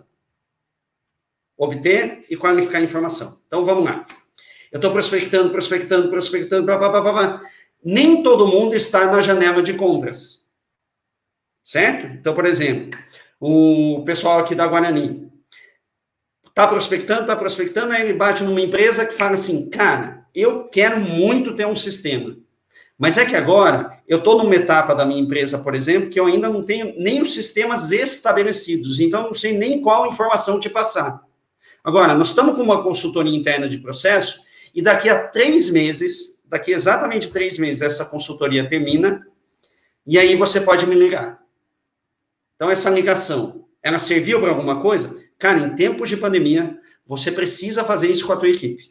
Obter e qualificar informação. Então, vamos lá. Eu estou prospectando, prospectando, prospectando, blá, blá, blá, blá, blá. Nem todo mundo está na janela de compras. Certo? Então, por exemplo, o pessoal aqui da Guarani está prospectando, está prospectando, aí ele bate numa empresa que fala assim, cara, eu quero muito ter um sistema, Mas é que agora, eu estou numa etapa da minha empresa, por exemplo, que eu ainda não tenho nem os sistemas estabelecidos, então eu não sei nem qual informação te passar. Agora, nós estamos com uma consultoria interna de processo, e daqui a três meses, daqui exatamente três meses, essa consultoria termina, e aí você pode me ligar. Então, essa ligação, ela serviu para alguma coisa? Cara, em tempos de pandemia, você precisa fazer isso com a tua equipe.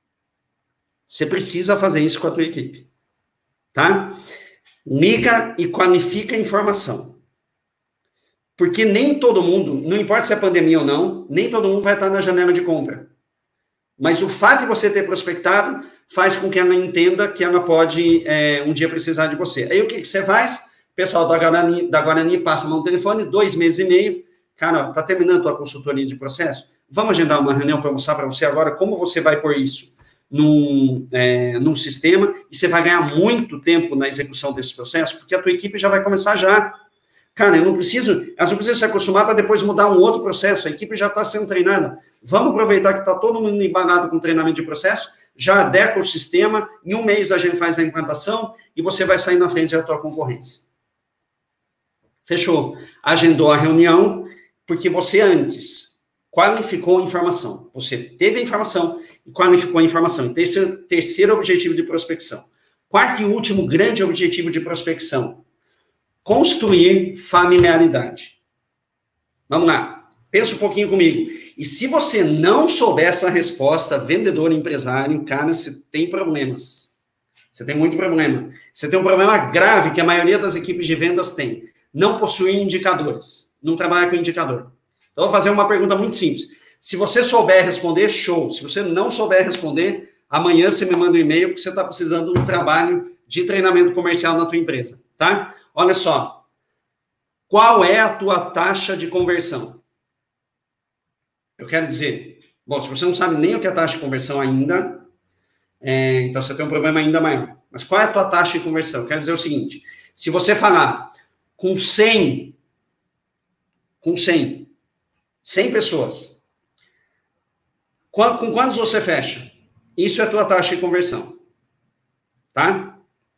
Você precisa fazer isso com a tua equipe. Tá? Liga e qualifica a informação. Porque nem todo mundo, não importa se é pandemia ou não, nem todo mundo vai estar na janela de compra. Mas o fato de você ter prospectado faz com que ela entenda que ela pode é, um dia precisar de você. Aí o que, que você faz? O pessoal da Guarani, da Guarani passa no telefone, dois meses e meio, cara, ó, tá terminando a tua consultoria de processo? Vamos agendar uma reunião para mostrar para você agora como você vai pôr isso num, é, num sistema, e você vai ganhar muito tempo na execução desse processo, porque a tua equipe já vai começar já. Cara, eu não preciso, elas não precisam se acostumar para depois mudar um outro processo, a equipe já está sendo treinada. Vamos aproveitar que está todo mundo embalado com treinamento de processo, já adequa o sistema, em um mês a gente faz a implantação e você vai sair na frente da tua concorrência. Fechou. Agendou a reunião, porque você antes qualificou a informação. Você teve a informação e qualificou a informação. Então, esse é o terceiro objetivo de prospecção. Quarto e último grande objetivo de prospecção: construir familiaridade. Vamos lá. Pensa um pouquinho comigo. E se você não souber essa resposta, vendedor, empresário, cara, você tem problemas. Você tem muito problema. Você tem um problema grave que a maioria das equipes de vendas tem. Não possui indicadores. Não trabalha com indicador. Então, eu vou fazer uma pergunta muito simples. Se você souber responder, show. Se você não souber responder, amanhã você me manda um e-mail porque você está precisando de um trabalho de treinamento comercial na tua empresa, tá? Olha só. Qual é a tua taxa de conversão? Eu quero dizer, bom, se você não sabe nem o que é a taxa de conversão ainda, é, então você tem um problema ainda maior. Mas qual é a tua taxa de conversão? Eu quero dizer o seguinte, se você falar com cem, com cem, cem pessoas, com, com quantos você fecha? Isso é a tua taxa de conversão, tá?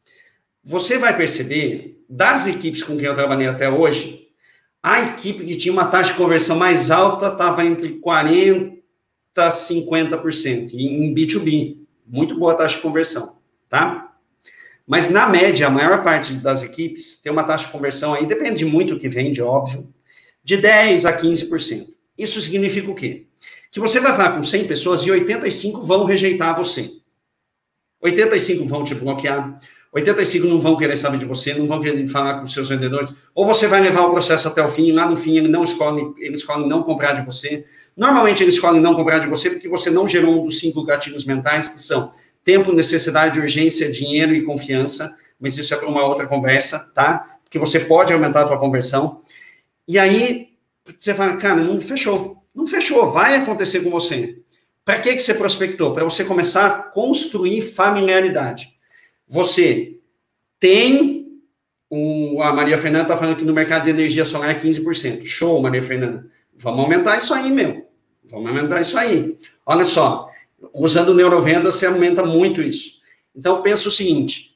Você vai perceber, das equipes com quem eu trabalhei até hoje, a equipe que tinha uma taxa de conversão mais alta estava entre quarenta por cento e cinquenta por cento em B dois B. Muito boa taxa de conversão, tá? Mas, na média, a maior parte das equipes tem uma taxa de conversão aí, depende muito do que vende, óbvio, de dez a quinze por cento. Isso significa o quê? Que você vai falar com cem pessoas e oitenta e cinco vão rejeitar você. oitenta e cinco vão te bloquear. oitenta e cinco não vão querer saber de você, não vão querer falar com os seus vendedores, ou você vai levar o processo até o fim, e lá no fim ele não escolhe, ele escolhe não comprar de você. Normalmente ele escolhe não comprar de você porque você não gerou um dos cinco gatilhos mentais, que são tempo, necessidade, urgência, dinheiro e confiança, mas isso é para uma outra conversa, tá? Porque você pode aumentar a tua conversão. E aí, você fala, cara, não fechou. Não fechou, vai acontecer com você. Para que, que você prospectou? Para você começar a construir familiaridade. Você tem, o, a Maria Fernanda está falando que no mercado de energia solar é quinze por cento. Show, Maria Fernanda. Vamos aumentar isso aí, meu. Vamos aumentar isso aí. Olha só, usando neurovendas, você aumenta muito isso. Então, pensa o seguinte,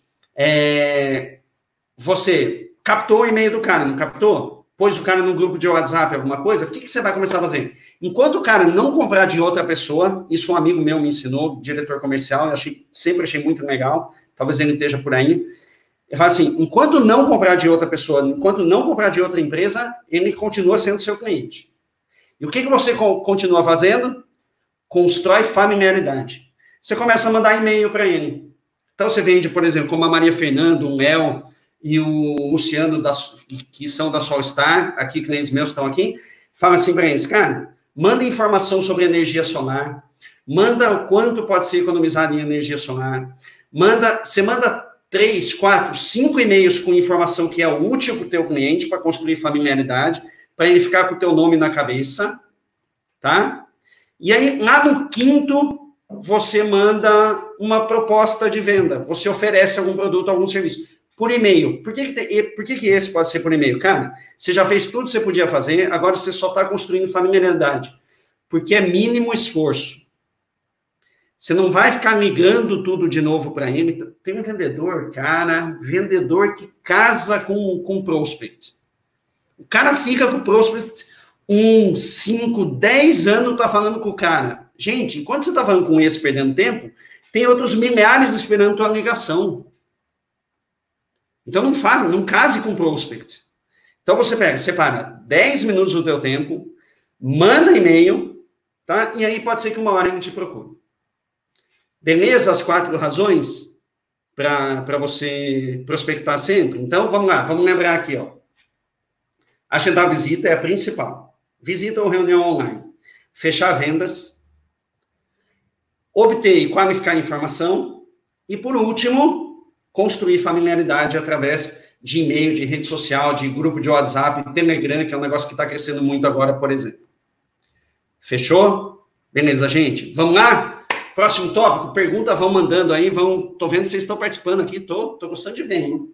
é, você captou o e-mail do cara, não captou? Pôs o cara no grupo de WhatsApp, alguma coisa, o que, que você vai começar a fazer? Enquanto o cara não comprar de outra pessoa, isso um amigo meu me ensinou, diretor comercial, eu achei, sempre achei muito legal, talvez ele esteja por aí. Ele fala assim, enquanto não comprar de outra pessoa, enquanto não comprar de outra empresa, ele continua sendo seu cliente. E o que, que você co- continua fazendo? Constrói familiaridade. Você começa a mandar e-mail para ele. Então, você vende, por exemplo, como a Maria Fernanda, o Léo e o Luciano, da, que são da Solstar, aqui, clientes meus estão aqui, fala assim para eles, cara, manda informação sobre energia solar, manda o quanto pode ser economizado em energia solar, manda, você manda três, quatro, cinco e-mails com informação que é útil para o teu cliente, para construir familiaridade, para ele ficar com o teu nome na cabeça, tá? E aí, lá no quinto, você manda uma proposta de venda, você oferece algum produto, algum serviço, por e-mail. Por que que, tem, por que que esse pode ser por e-mail? Cara, você já fez tudo que você podia fazer, agora você só está construindo familiaridade, porque é mínimo esforço. Você não vai ficar ligando tudo de novo para ele. Tem um vendedor, cara, vendedor que casa com, com prospect. O cara fica com o prospect um, cinco, dez anos, tá falando com o cara. Gente, enquanto você tá falando com esse perdendo tempo, tem outros milhares esperando tua ligação. Então não faz, não case com o prospect. Então você pega, separa dez minutos do teu tempo, manda e-mail, tá? E aí pode ser que uma hora ele te procure. Beleza? As quatro razões para você prospectar sempre? Então, vamos lá, vamos lembrar aqui, ó. Agendar visita é a principal. Visita ou reunião online. Fechar vendas. Obter e qualificar informação. E, por último, construir familiaridade através de e-mail, de rede social, de grupo de WhatsApp, Telegram, que é um negócio que está crescendo muito agora, por exemplo. Fechou? Beleza, gente? Vamos lá? Próximo tópico, pergunta, vão mandando aí, vão... Tô vendo que vocês estão participando aqui, tô, tô gostando de ver, hein?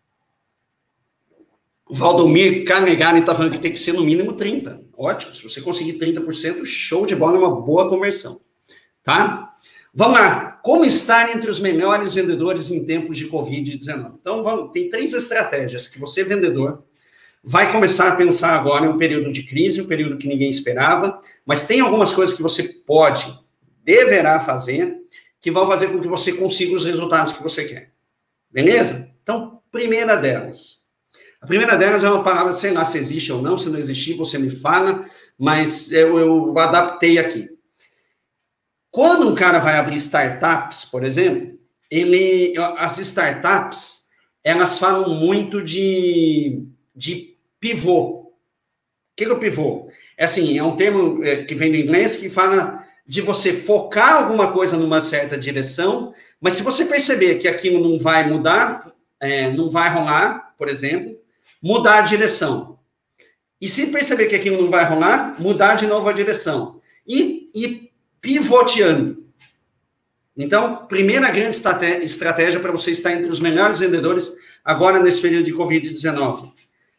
O Valdomir Carnegani está falando que tem que ser no mínimo trinta. Ótimo, se você conseguir trinta por cento, show de bola, é uma boa conversão. Tá? Vamos lá. Como estar entre os melhores vendedores em tempos de covid dezenove? Então, vamos, tem três estratégias que você, vendedor, vai começar a pensar agora em um período de crise, um período que ninguém esperava, mas tem algumas coisas que você pode, deverá fazer, que vão fazer com que você consiga os resultados que você quer. Beleza? Então, primeira delas. A primeira delas é uma palavra, sei lá se existe ou não, se não existir, você me fala, mas eu, eu adaptei aqui. Quando um cara vai abrir startups, por exemplo, ele, as startups, elas falam muito de, de pivô. O que é o pivô? É assim, é um termo que vem do inglês que fala de você focar alguma coisa numa certa direção, mas se você perceber que aquilo não vai mudar, é, não vai rolar, por exemplo, mudar a direção. E se perceber que aquilo não vai rolar, mudar de novo a direção. E, e pivoteando. Então, primeira grande estratégia para você estar entre os melhores vendedores agora nesse período de covid dezenove.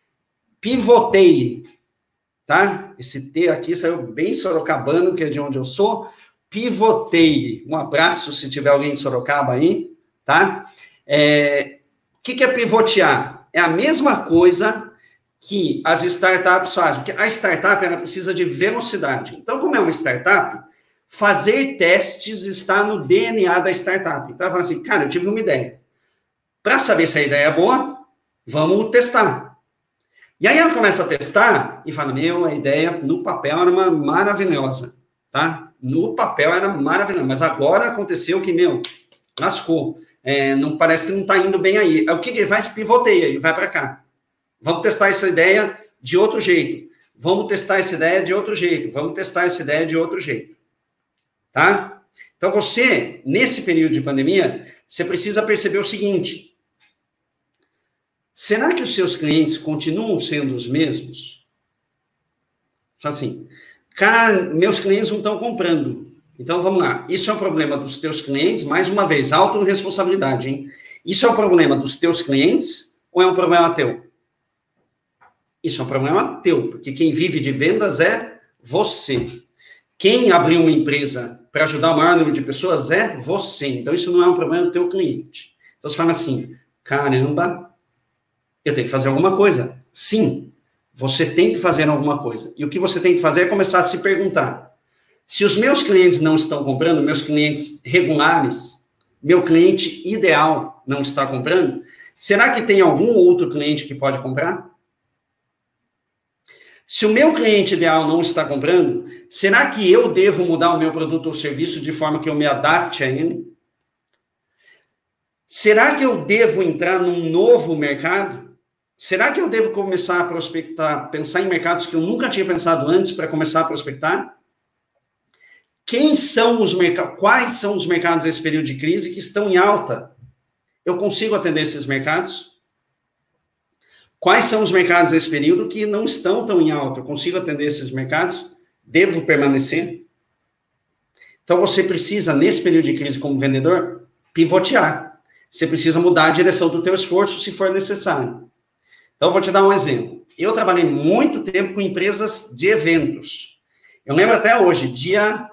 Pivoteie. Tá? Esse T aqui saiu bem sorocabano, que é de onde eu sou. Pivoteie. Um abraço se tiver alguém de Sorocaba aí. Tá? É, o que, que é pivotear? É a mesma coisa que as startups fazem. A startup ela precisa de velocidade. Então, como é uma startup, fazer testes está no D N A da startup. Então, fala assim, cara, eu tive uma ideia. Para saber se a ideia é boa, vamos testar. E aí ela começa a testar e fala, meu, a ideia no papel era uma maravilhosa, tá? No papel era maravilhosa, mas agora aconteceu que, meu, lascou. É, não, parece que não está indo bem aí. O que, que ele faz? Pivoteia, ele vai para cá. Vamos testar essa ideia de outro jeito. Vamos testar essa ideia de outro jeito. Vamos testar essa ideia de outro jeito. Tá? Então, você, nesse período de pandemia, você precisa perceber o seguinte. Será que os seus clientes continuam sendo os mesmos? Assim, cara, meus clientes não estão comprando. Então, vamos lá. Isso é um problema dos teus clientes, mais uma vez, autorresponsabilidade, hein? Isso é um problema dos teus clientes ou é um problema teu? Isso é um problema teu, porque quem vive de vendas é você. Quem abriu uma empresa para ajudar o maior número de pessoas é você. Então, isso não é um problema do teu cliente. Então, você fala assim, caramba, eu tenho que fazer alguma coisa. Sim, você tem que fazer alguma coisa. E o que você tem que fazer é começar a se perguntar, se os meus clientes não estão comprando, meus clientes regulares, meu cliente ideal não está comprando, será que tem algum outro cliente que pode comprar? Se o meu cliente ideal não está comprando, será que eu devo mudar o meu produto ou serviço de forma que eu me adapte a ele? Será que eu devo entrar num novo mercado? Será que eu devo começar a prospectar, pensar em mercados que eu nunca tinha pensado antes para começar a prospectar? Quem são os mercados, quais são os mercados nesse período de crise que estão em alta? Eu consigo atender esses mercados? Quais são os mercados nesse período que não estão tão em alta? Eu consigo atender esses mercados? Devo permanecer? Então, você precisa, nesse período de crise como vendedor, pivotear. Você precisa mudar a direção do teu esforço se for necessário. Então, eu vou te dar um exemplo. Eu trabalhei muito tempo com empresas de eventos. Eu lembro até hoje, dia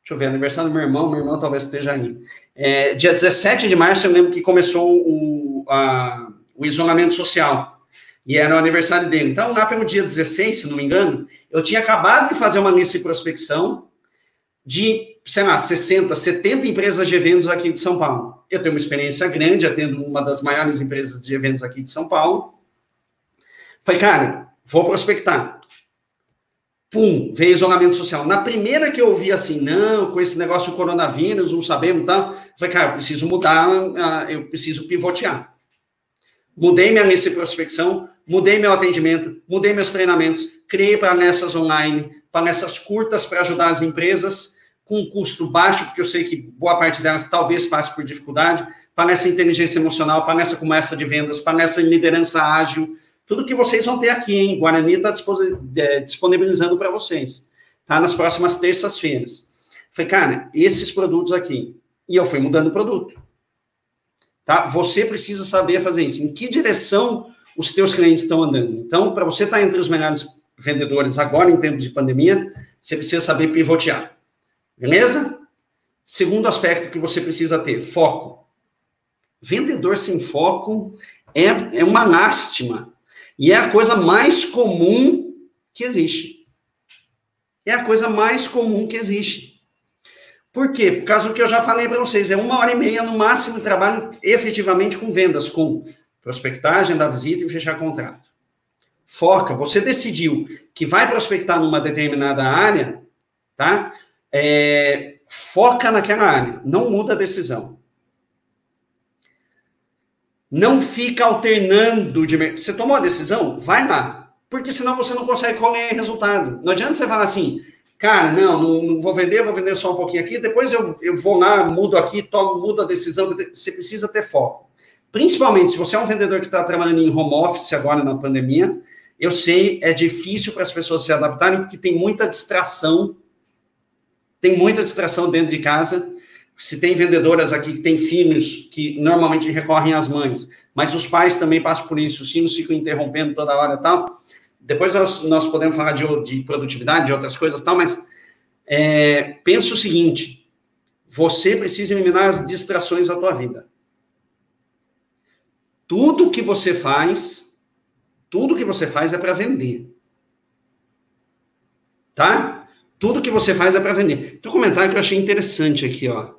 Deixa eu ver, aniversário do meu irmão, meu irmão talvez esteja aí. É, dia dezessete de março, eu lembro que começou o, a, o isolamento social. E era o aniversário dele. Então, lá pelo dia dezesseis, se não me engano, eu tinha acabado de fazer uma lista de prospecção de, sei lá, sessenta, setenta empresas de eventos aqui de São Paulo. Eu tenho uma experiência grande, atendo uma das maiores empresas de eventos aqui de São Paulo. Falei, cara, vou prospectar. Pum, veio isolamento social. Na primeira que eu ouvi assim, não, com esse negócio do coronavírus, não sabemos e tal, falei, cara, eu preciso mudar, eu preciso pivotear. Mudei minha lista de prospecção, mudei meu atendimento, mudei meus treinamentos, criei palestras online, palestras curtas para ajudar as empresas, com um custo baixo, porque eu sei que boa parte delas talvez passe por dificuldade, palestra em inteligência emocional, palestra como essa de vendas, palestra em liderança ágil, tudo que vocês vão ter aqui, hein? Guarani está disponibilizando para vocês, tá? Nas próximas terças-feiras. Falei, cara, esses produtos aqui. E eu fui mudando o produto. Tá? Você precisa saber fazer isso. Em que direção os teus clientes estão andando? Então, para você estar entre os melhores vendedores agora, em tempos de pandemia, você precisa saber pivotear. Beleza? Segundo aspecto que você precisa ter, foco. Vendedor sem foco é, é uma lástima. E é a coisa mais comum que existe. É a coisa mais comum que existe. Por quê? Por causa do que eu já falei para vocês, é uma hora e meia no máximo de trabalho efetivamente com vendas, com prospectagem, da visita e fechar contrato. Foca, você decidiu que vai prospectar numa determinada área, tá? É, foca naquela área, não muda a decisão. Não fica alternando de... Você tomou a decisão? Vai lá. Porque senão você não consegue colher resultado. Não adianta você falar assim, cara, não, não, não vou vender, vou vender só um pouquinho aqui, depois eu, eu vou lá, mudo aqui, tomo, mudo a decisão. Você precisa ter foco. Principalmente se você é um vendedor que está trabalhando em home office agora na pandemia, eu sei, é difícil para as pessoas se adaptarem, porque tem muita distração, tem muita distração dentro de casa. Se tem vendedoras aqui que têm filhos que normalmente recorrem às mães, mas os pais também passam por isso, os filhos ficam interrompendo toda hora e tal. Depois nós, nós podemos falar de, de produtividade, de outras coisas e tal, mas é, pensa o seguinte, você precisa eliminar as distrações da tua vida. Tudo que você faz, tudo que você faz é para vender. Tá? Tudo que você faz é para vender. Tem um comentário que eu achei interessante aqui, ó.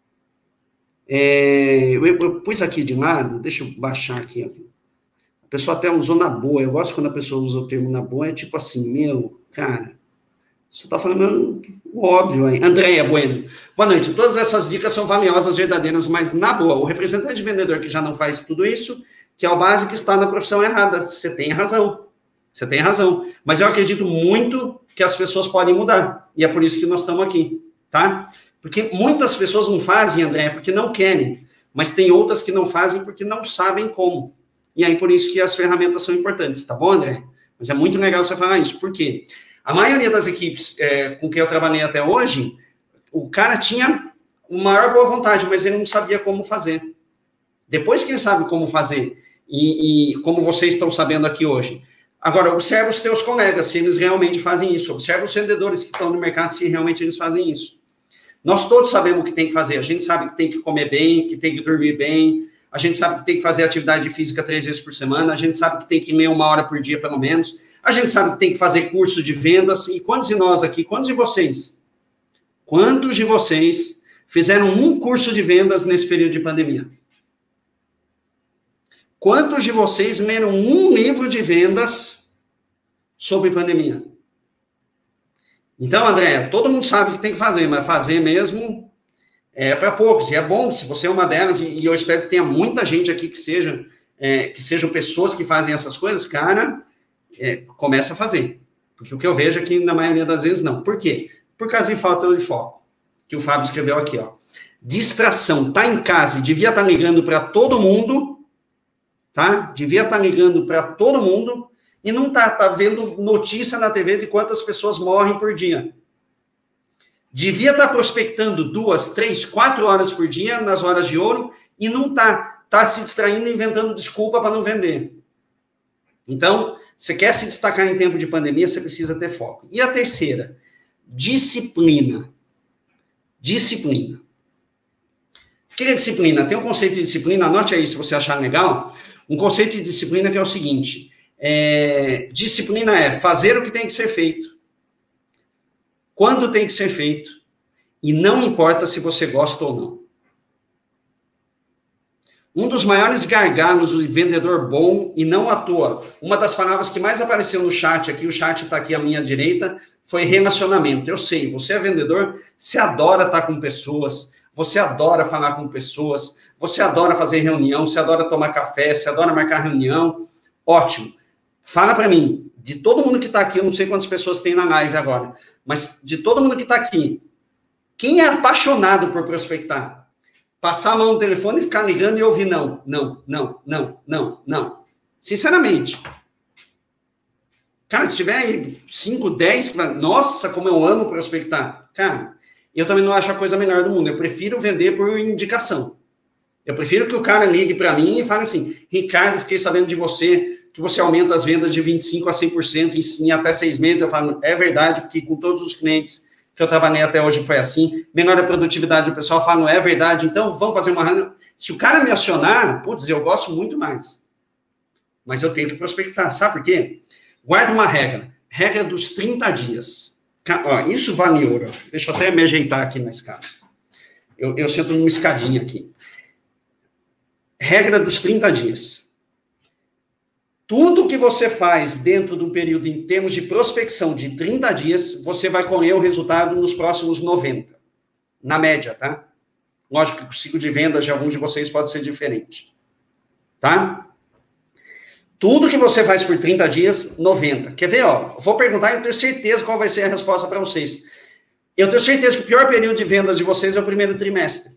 É, eu, eu pus aqui de lado, deixa eu baixar aqui. Ó. A pessoa até usou na boa. Eu gosto quando a pessoa usa o termo na boa, é tipo assim, meu, cara, você está falando o óbvio aí. Andréia Bueno. Boa noite. Todas essas dicas são valiosas, verdadeiras, mas na boa, o representante de vendedor que já não faz tudo isso, que é o básico, está na profissão errada. Você tem razão. Você tem razão. Mas eu acredito muito que as pessoas podem mudar. E é por isso que nós estamos aqui, tá? Porque muitas pessoas não fazem, André, porque não querem. Mas tem outras que não fazem porque não sabem como. E aí, por isso que as ferramentas são importantes, tá bom, André? Mas é muito legal você falar isso. Por quê? A maioria das equipes é, com quem eu trabalhei até hoje, o cara tinha uma maior boa vontade, mas ele não sabia como fazer. Depois que ele sabe como fazer, e, e como vocês estão sabendo aqui hoje, agora, observa os teus colegas, se eles realmente fazem isso. Observa os vendedores que estão no mercado, se realmente eles fazem isso. Nós todos sabemos o que tem que fazer. A gente sabe que tem que comer bem, que tem que dormir bem. A gente sabe que tem que fazer atividade física três vezes por semana. A gente sabe que tem que ler uma hora por dia, pelo menos. A gente sabe que tem que fazer curso de vendas. E quantos de nós aqui, quantos de vocês? Quantos de vocês fizeram um curso de vendas nesse período de pandemia? Quantos de vocês leram um livro de vendas sobre pandemia? Então, André, todo mundo sabe o que tem que fazer, mas fazer mesmo é para poucos. E é bom, se você é uma delas, e eu espero que tenha muita gente aqui que, seja, é, que sejam pessoas que fazem essas coisas, cara, é, começa a fazer. Porque o que eu vejo é que, na maioria das vezes, não. Por quê? Por causa de falta de foco. Que o Fábio escreveu aqui, ó. Distração. Tá em casa e devia estar ligando para todo mundo, tá? Devia estar ligando para todo mundo e não está tá vendo notícia na T V de quantas pessoas morrem por dia. Devia estar prospectando duas, três, quatro horas por dia, nas horas de ouro, e não está. Está se distraindo, inventando desculpa para não vender. Então, você quer se destacar em tempo de pandemia, você precisa ter foco. E a terceira, disciplina. Disciplina. O que é disciplina? Tem um conceito de disciplina, anote aí se você achar legal. Um conceito de disciplina que é o seguinte, é, disciplina é fazer o que tem que ser feito, quando tem que ser feito, e não importa se você gosta ou não. Um dos maiores gargalos do vendedor bom, e não à toa, uma das palavras que mais apareceu no chat aqui, o chat está aqui à minha direita, foi relacionamento. Eu sei, você é vendedor, você adora estar com pessoas, você adora falar com pessoas, você adora fazer reunião, você adora tomar café, você adora marcar reunião. Ótimo. Fala para mim, de todo mundo que está aqui, eu não sei quantas pessoas tem na live agora, mas de todo mundo que está aqui, quem é apaixonado por prospectar? Passar a mão no telefone e ficar ligando e ouvir não, não, não, não, não, não. Sinceramente. Cara, se tiver aí cinco, dez, nossa, como eu amo prospectar. Cara, eu também não acho a coisa melhor do mundo. Eu prefiro vender por indicação. Eu prefiro que o cara ligue para mim e fale assim, Ricardo, fiquei sabendo de você, que você aumenta as vendas de vinte e cinco por cento a cem por cento em, em até seis meses. Eu falo, é verdade, porque com todos os clientes que eu trabalhei até hoje foi assim. Menor a produtividade, o pessoal fala, não é verdade, então vamos fazer uma reunião. Se o cara me acionar, putz, eu gosto muito mais. Mas eu tenho que prospectar, sabe por quê? Guarda uma regra, regra dos trinta dias. Ó, isso vale ouro. Deixa eu até me ajeitar aqui na escada. Eu, eu sento numa escadinha aqui. Regra dos trinta dias. Tudo que você faz dentro de um período em termos de prospecção de trinta dias, você vai colher o resultado nos próximos noventa. Na média, tá? Lógico que o ciclo de vendas de alguns de vocês pode ser diferente. Tá? Tudo que você faz por trinta dias, noventa. Quer ver, ó? Vou perguntar e eu tenho certeza qual vai ser a resposta para vocês. Eu tenho certeza que o pior período de vendas de vocês é o primeiro trimestre.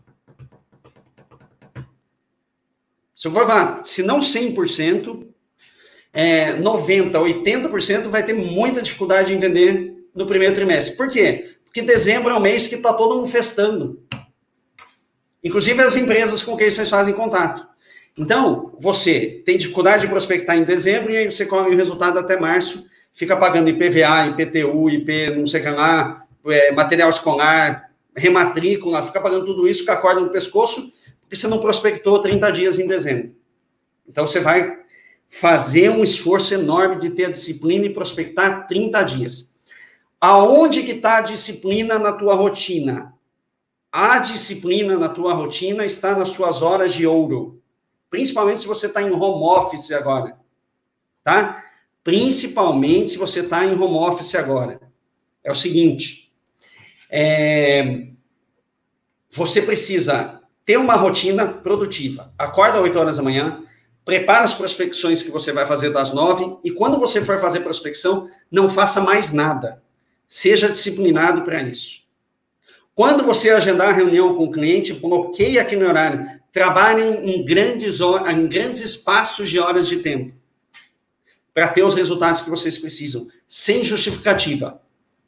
Se eu for falar, se não cem por cento, é, noventa, oitenta por cento vai ter muita dificuldade em vender no primeiro trimestre. Por quê? Porque dezembro é um mês que está todo mundo festando. Inclusive as empresas com quem vocês fazem contato. Então, você tem dificuldade de prospectar em dezembro e aí você colhe o resultado até março, fica pagando I P V A, I P T U, I P não sei o que lá, é, material escolar, rematrícula, fica pagando tudo isso com a corda no pescoço, porque você não prospectou trinta dias em dezembro. Então, você vai fazer um esforço enorme de ter a disciplina e prospectar trinta dias. Aonde que está a disciplina na tua rotina? A disciplina na tua rotina está nas suas horas de ouro. Principalmente se você está em home office agora. Tá? Principalmente se você está em home office agora. É o seguinte. É, você precisa ter uma rotina produtiva. Acorda às oito horas da manhã, prepara as prospecções que você vai fazer das nove, e quando você for fazer prospecção, não faça mais nada. Seja disciplinado para isso. Quando você agendar a reunião com o cliente, bloqueie aquele horário. Trabalhe em grandes, em grandes espaços de horas de tempo para ter os resultados que vocês precisam, sem justificativa.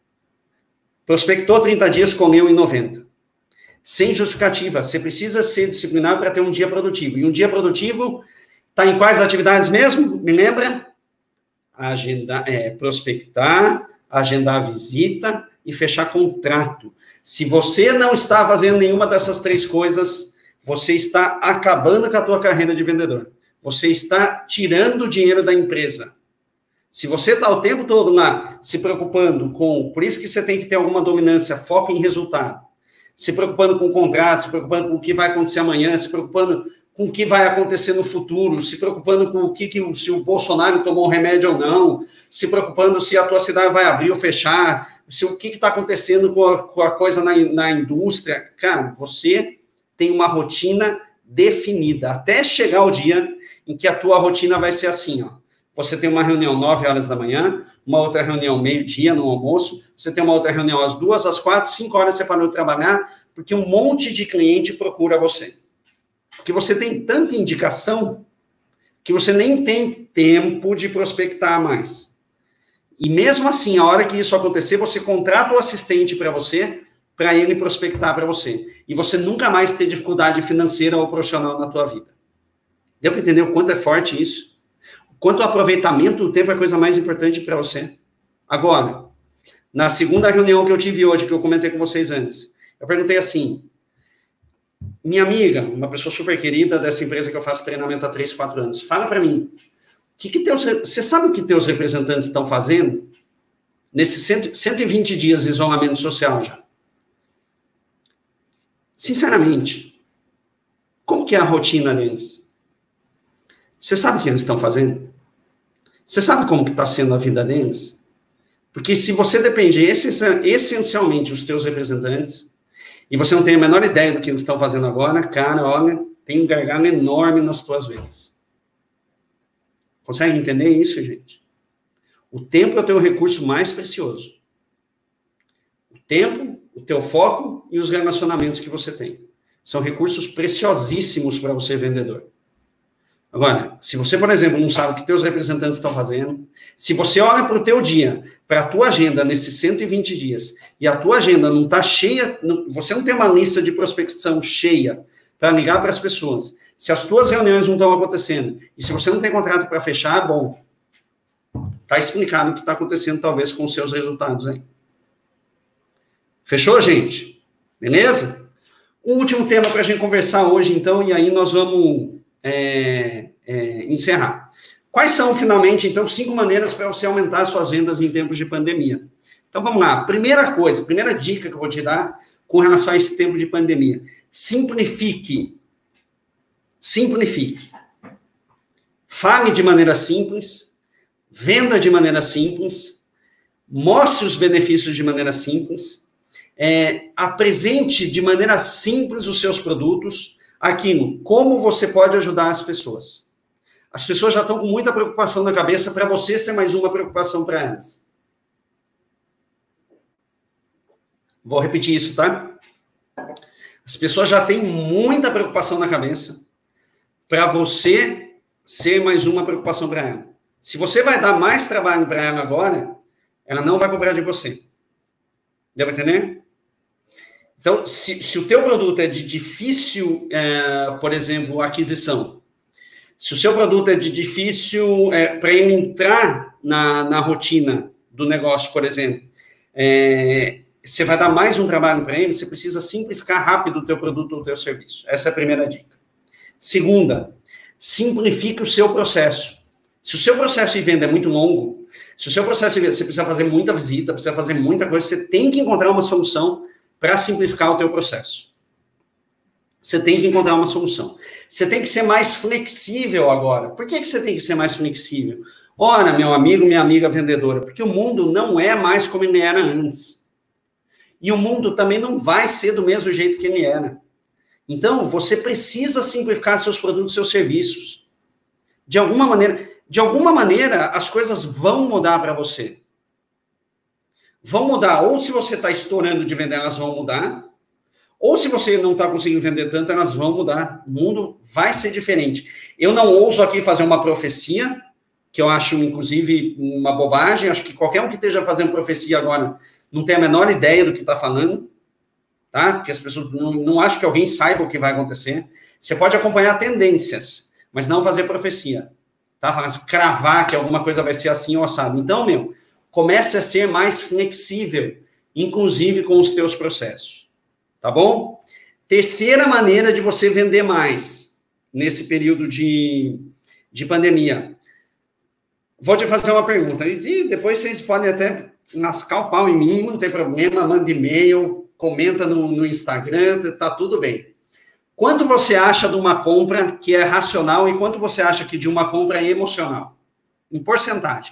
Prospectou trinta dias, comeu em noventa. Sem justificativa. Você precisa ser disciplinado para ter um dia produtivo. E um dia produtivo está em quais atividades mesmo? Me lembra? Agendar, é, prospectar, agendar visita e fechar contrato. Se você não está fazendo nenhuma dessas três coisas, você está acabando com a tua carreira de vendedor. Você está tirando o dinheiro da empresa. Se você está o tempo todo lá se preocupando com... Por isso que você tem que ter alguma dominância, foco em resultado. Se preocupando com o contrato, se preocupando com o que vai acontecer amanhã, se preocupando com o que vai acontecer no futuro, se preocupando com o que, que se o Bolsonaro tomou um remédio ou não, se preocupando se a tua cidade vai abrir ou fechar, se o que está acontecendo com a, com a coisa na, na indústria. Cara, você tem uma rotina definida, até chegar o dia em que a tua rotina vai ser assim, ó. Você tem uma reunião nove horas da manhã, uma outra reunião meio-dia no almoço, você tem uma outra reunião às duas, às quatro, cinco horas você parou de trabalhar, porque um monte de cliente procura você. Porque você tem tanta indicação que você nem tem tempo de prospectar mais. E mesmo assim, a hora que isso acontecer, você contrata o assistente para você, para ele prospectar para você. E você nunca mais ter dificuldade financeira ou profissional na tua vida. Deu para entender o quanto é forte isso? O quanto o aproveitamento do tempo é a coisa mais importante para você? Agora, na segunda reunião que eu tive hoje, que eu comentei com vocês antes, Eu perguntei assim, minha amiga, uma pessoa super querida dessa empresa que eu faço treinamento há três, quatro anos, fala para mim, que que teus, você sabe o que teus representantes estão fazendo nesses cento e vinte dias de isolamento social já? Sinceramente, como que é a rotina deles? Você sabe o que eles estão fazendo? Você sabe como que está sendo a vida deles? Porque se você depende essencialmente dos teus representantes, e você não tem a menor ideia do que eles estão fazendo agora, cara, olha, tem um gargalo enorme nas tuas vidas. Consegue entender isso, gente? O tempo é o teu recurso mais precioso. O tempo, o teu foco e os relacionamentos que você tem. São recursos preciosíssimos para você, vendedor. Agora, se você, por exemplo, não sabe o que teus representantes estão fazendo, se você olha para o teu dia, para a tua agenda nesses cento e vinte dias, e a tua agenda não está cheia, não, você não tem uma lista de prospecção cheia para ligar para as pessoas, se as tuas reuniões não estão acontecendo, e se você não tem contrato para fechar, bom, está explicado o que está acontecendo, talvez, com os seus resultados aí. Fechou, gente? Beleza? O último tema para a gente conversar hoje, então, e aí nós vamos... É, é, encerrar. Quais são, finalmente, então, cinco maneiras para você aumentar suas vendas em tempos de pandemia? Então, vamos lá. Primeira coisa, primeira dica que eu vou te dar com relação a esse tempo de pandemia. Simplifique. Simplifique. Fale de maneira simples, venda de maneira simples, mostre os benefícios de maneira simples, é, apresente de maneira simples os seus produtos, aquilo, como você pode ajudar as pessoas. As pessoas já estão com muita preocupação na cabeça, para você ser mais uma preocupação para elas. Vou repetir isso, tá? As pessoas já têm muita preocupação na cabeça, para você ser mais uma preocupação para ela. Se você vai dar mais trabalho para ela agora, ela não vai comprar de você. Deu para entender? Então, se, se o teu produto é de difícil, é, por exemplo, aquisição, se o seu produto é de difícil, é, para ele entrar na, na rotina do negócio, por exemplo, é, você vai dar mais um trabalho para ele, você precisa simplificar rápido o teu produto ou o teu serviço. Essa é a primeira dica. Segunda, simplifique o seu processo. Se o seu processo de venda é muito longo, se o seu processo de venda, você precisa fazer muita visita, precisa fazer muita coisa, você tem que encontrar uma solução para simplificar o teu processo. Você tem que encontrar uma solução. Você tem que ser mais flexível agora. Por que, que você tem que ser mais flexível? Ora, meu amigo, minha amiga vendedora, porque o mundo não é mais como ele era antes. E o mundo também não vai ser do mesmo jeito que ele era. Então, você precisa simplificar seus produtos, seus serviços. De alguma maneira, de alguma maneira, as coisas vão mudar para você. Vão mudar, ou se você está estourando de vender, elas vão mudar, ou se você não está conseguindo vender tanto, elas vão mudar. O mundo vai ser diferente. Eu não ouso aqui fazer uma profecia, que eu acho, inclusive, uma bobagem. Acho que qualquer um que esteja fazendo profecia agora não tem a menor ideia do que está falando, tá? Porque as pessoas não, não acham que alguém saiba o que vai acontecer. Você pode acompanhar tendências, mas não fazer profecia, tá? Falar assim, cravar que alguma coisa vai ser assim ou assado. Então, meu... comece a ser mais flexível, inclusive com os teus processos, tá bom? Terceira maneira de você vender mais nesse período de, de pandemia. Vou te fazer uma pergunta, e depois vocês podem até lascar o pau em mim, não tem problema, manda e-mail, comenta no, no Instagram, tá tudo bem. Quanto você acha de uma compra que é racional e quanto você acha que de uma compra é emocional? Em porcentagem.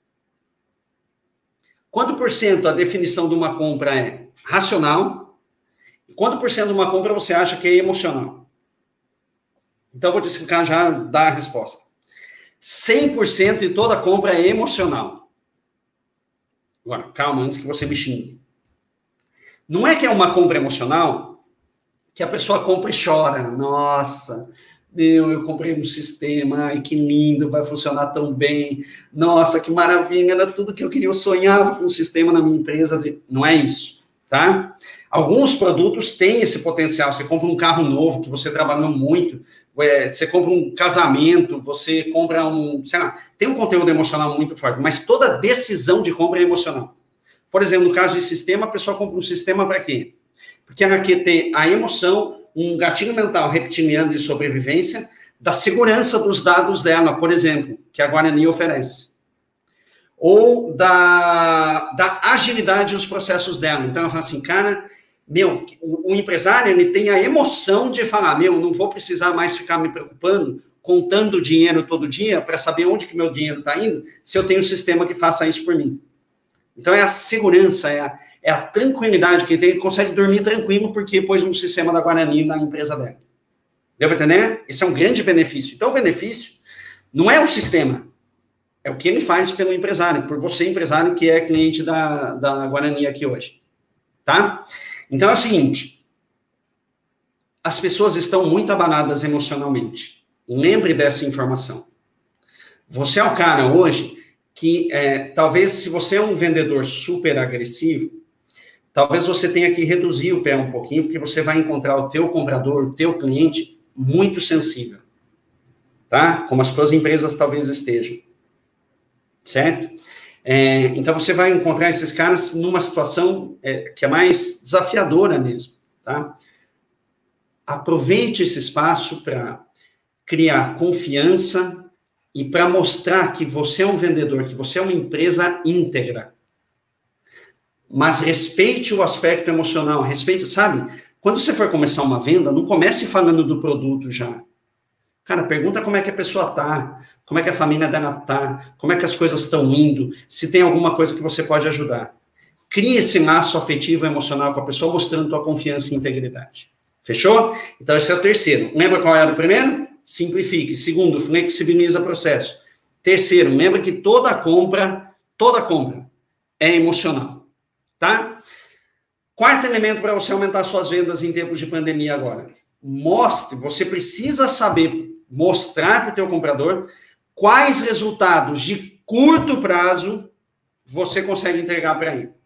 Quanto por cento a definição de uma compra é racional? E quanto por cento de uma compra você acha que é emocional? Então, eu vou te explicar já, dar a resposta. cem por cento de toda compra é emocional. Agora, calma, antes que você me xingue. Não é que é uma compra emocional que a pessoa compra e chora. Nossa... meu, eu comprei um sistema, ai, que lindo, vai funcionar tão bem. Nossa, que maravilha, era tudo que eu queria, eu sonhava com um sistema na minha empresa. Não é isso, tá? Alguns produtos têm esse potencial. Você compra um carro novo, que você trabalhou muito, você compra um casamento, você compra um, sei lá, tem um conteúdo emocional muito forte, mas toda decisão de compra é emocional. Por exemplo, no caso de sistema, a pessoa compra um sistema para quê? Porque ela quer ter a emoção, um gatilho mental reptiliano de sobrevivência, da segurança dos dados dela, por exemplo, que a Guarani oferece. Ou da, da agilidade dos processos dela. Então, ela fala assim, cara, meu, o, o empresário, ele tem a emoção de falar, meu, não vou precisar mais ficar me preocupando, contando dinheiro todo dia, para saber onde que meu dinheiro está indo, se eu tenho um sistema que faça isso por mim. Então, é a segurança, é a, é a tranquilidade que ele tem, ele consegue dormir tranquilo porque pôs um sistema da Guarani na empresa dela. Deu para entender? Esse é um grande benefício. Então, o benefício não é o sistema, é o que ele faz pelo empresário, por você, empresário, que é cliente da, da Guarani aqui hoje. Tá? Então, é o seguinte, as pessoas estão muito abaladas emocionalmente. Lembre dessa informação. Você é o cara hoje que, é, talvez, se você é um vendedor super agressivo, talvez você tenha que reduzir o pé um pouquinho, porque você vai encontrar o teu comprador, o teu cliente, muito sensível, tá? Como as suas empresas talvez estejam, certo? É, então, você vai encontrar esses caras numa situação é, que é mais desafiadora mesmo, tá? Aproveite esse espaço para criar confiança e para mostrar que você é um vendedor, que você é uma empresa íntegra. Mas respeite o aspecto emocional, respeite, sabe? Quando você for começar uma venda, não comece falando do produto já. Cara, pergunta como é que a pessoa tá, como é que a família dela tá, como é que as coisas estão indo, se tem alguma coisa que você pode ajudar. Crie esse laço afetivo e emocional com a pessoa, mostrando tua confiança e integridade. Fechou? Então, esse é o terceiro. Lembra qual era o primeiro? Simplifique. Segundo, flexibiliza o processo. Terceiro, lembra que toda compra, toda compra é emocional. Tá? Quarto elemento para você aumentar suas vendas em tempos de pandemia agora. Mostre, você precisa saber mostrar para o teu comprador quais resultados de curto prazo você consegue entregar para ele.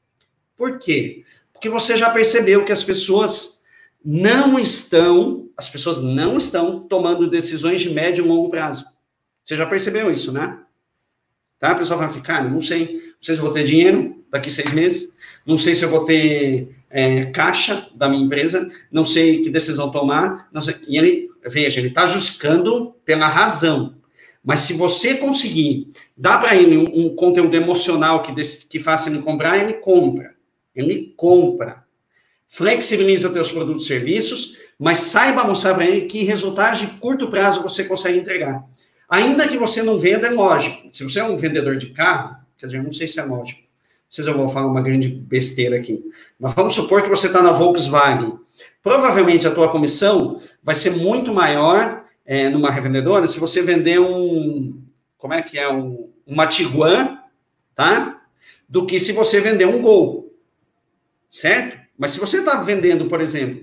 Por quê? Porque você já percebeu que as pessoas não estão, as pessoas não estão tomando decisões de médio e longo prazo. Você já percebeu isso, né? Tá? A pessoa fala assim, cara, não sei, não sei se eu vou ter dinheiro daqui seis meses, não sei se eu vou ter é, caixa da minha empresa, não sei que decisão tomar, não sei. E ele, veja, ele está justificando pela razão. Mas se você conseguir dar para ele um, um conteúdo emocional que, que faça ele comprar, ele compra. Ele compra. Flexibiliza teus produtos e serviços, mas saiba mostrar para ele que resultados de curto prazo você consegue entregar. Ainda que você não venda, é lógico. Se você é um vendedor de carro, quer dizer, não sei se é lógico. Não sei se eu vou falar uma grande besteira aqui. Mas vamos supor que você está na Volkswagen. Provavelmente a tua comissão vai ser muito maior é, numa revendedora se você vender um... Como é que é? Um, uma Tiguan, tá? Do que se você vender um Gol. Certo? Mas se você está vendendo, por exemplo,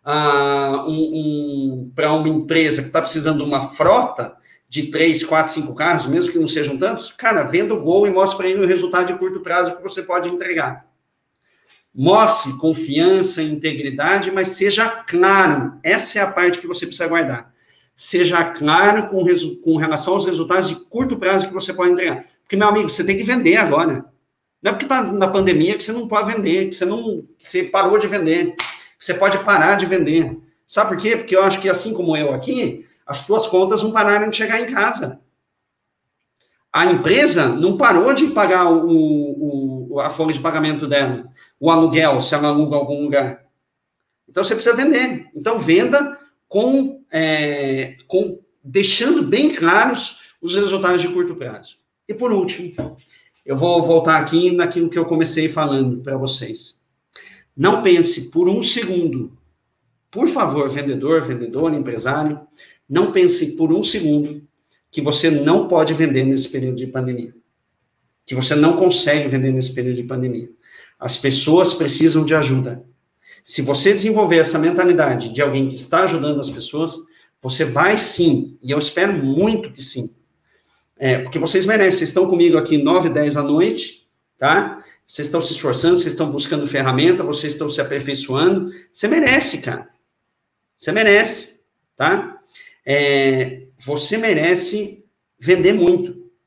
uh, um, um, para uma empresa que está precisando de uma frota de três, quatro, cinco carros, mesmo que não sejam tantos, cara, venda o Gol e mostre para ele o resultado de curto prazo que você pode entregar. Mostre confiança, integridade, mas seja claro. Essa é a parte que você precisa guardar. Seja claro com, com relação aos resultados de curto prazo que você pode entregar. Porque, meu amigo, você tem que vender agora. Não é porque está na pandemia que você não pode vender, que você, não, que você parou de vender, que você pode parar de vender. Sabe por quê? Porque eu acho que, assim como eu aqui, as tuas contas não pararam de chegar em casa. A empresa não parou de pagar o, o, a folha de pagamento dela, o aluguel, se ela aluga algum lugar. Então, você precisa vender. Então, venda com, é, com deixando bem claros os resultados de curto prazo. E, por último, eu vou voltar aqui naquilo que eu comecei falando para vocês. Não pense por um segundo, por favor, vendedor, vendedora, empresário, não pense por um segundo que você não pode vender nesse período de pandemia. Que você não consegue vender nesse período de pandemia. As pessoas precisam de ajuda. Se você desenvolver essa mentalidade de alguém que está ajudando as pessoas, você vai sim, e eu espero muito que sim. É, porque vocês merecem, vocês estão comigo aqui nove, dez à noite, tá? Vocês estão se esforçando, vocês estão buscando ferramenta, vocês estão se aperfeiçoando. Você merece, cara. Você merece, tá? É, você merece vender muito.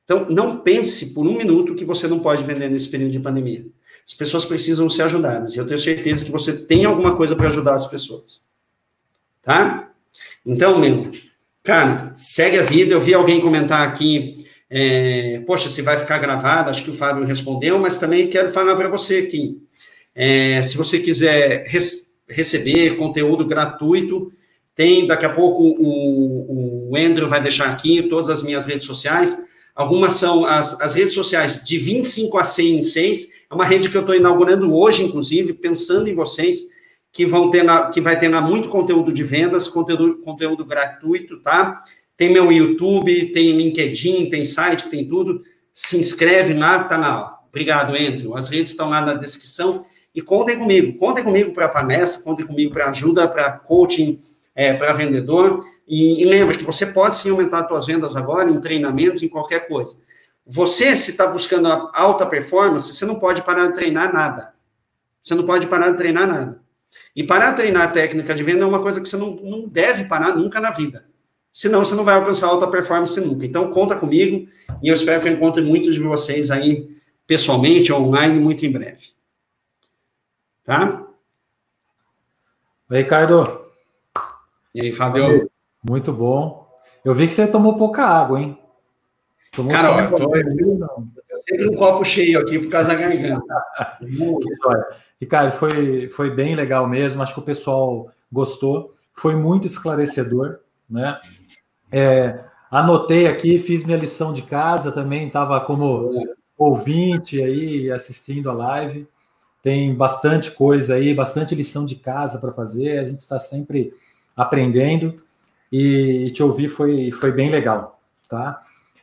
Então, não pense por um minuto que você não pode vender nesse período de pandemia. As pessoas precisam ser ajudadas, e eu tenho certeza que você tem alguma coisa para ajudar as pessoas. Tá? Então, meu, cara, segue a vida. Eu vi alguém comentar aqui, é, poxa, se vai ficar gravado, acho que o Fábio respondeu, mas também quero falar para você aqui. É, se você quiser res, receber conteúdo gratuito, tem, daqui a pouco, o, o Andrew vai deixar aqui todas as minhas redes sociais. Algumas são as, as redes sociais de vinte e cinco a cem em seis, é uma rede que eu estou inaugurando hoje, inclusive, pensando em vocês, que, vão ter na, que vai ter lá muito conteúdo de vendas, conteúdo, conteúdo gratuito, tá? Tem meu YouTube, tem LinkedIn, tem site, tem tudo. Se inscreve lá, tá lá. Obrigado, Andrew. As redes estão lá na descrição. E contem comigo. Contem comigo para palestra, contem comigo para ajuda, para coaching, é, para vendedor. E, e lembra que você pode sim aumentar as suas vendas agora, em treinamentos, em qualquer coisa. Você, se está buscando a alta performance, você não pode parar de treinar nada. Você não pode parar de treinar nada. E parar de treinar a técnica de venda é uma coisa que você não, não deve parar nunca na vida. Senão, você não vai alcançar alta performance nunca. Então, conta comigo e eu espero que eu encontre muitos de vocês aí, pessoalmente, online, muito em breve. Tá? Oi, Ricardo. E aí, Fábio? Muito bom. Eu vi que você tomou pouca água, hein? Tomou Cara, só ó, eu, tô, um eu sempre um copo cheio aqui por causa da garganta. Ricardo, foi, foi bem legal mesmo. Acho que o pessoal gostou. Foi muito esclarecedor, né? É, anotei aqui, fiz minha lição de casa também, estava como ouvinte aí, assistindo a live. Tem bastante coisa aí, bastante lição de casa para fazer. A gente está sempre aprendendo e te ouvir foi, foi bem legal, tá?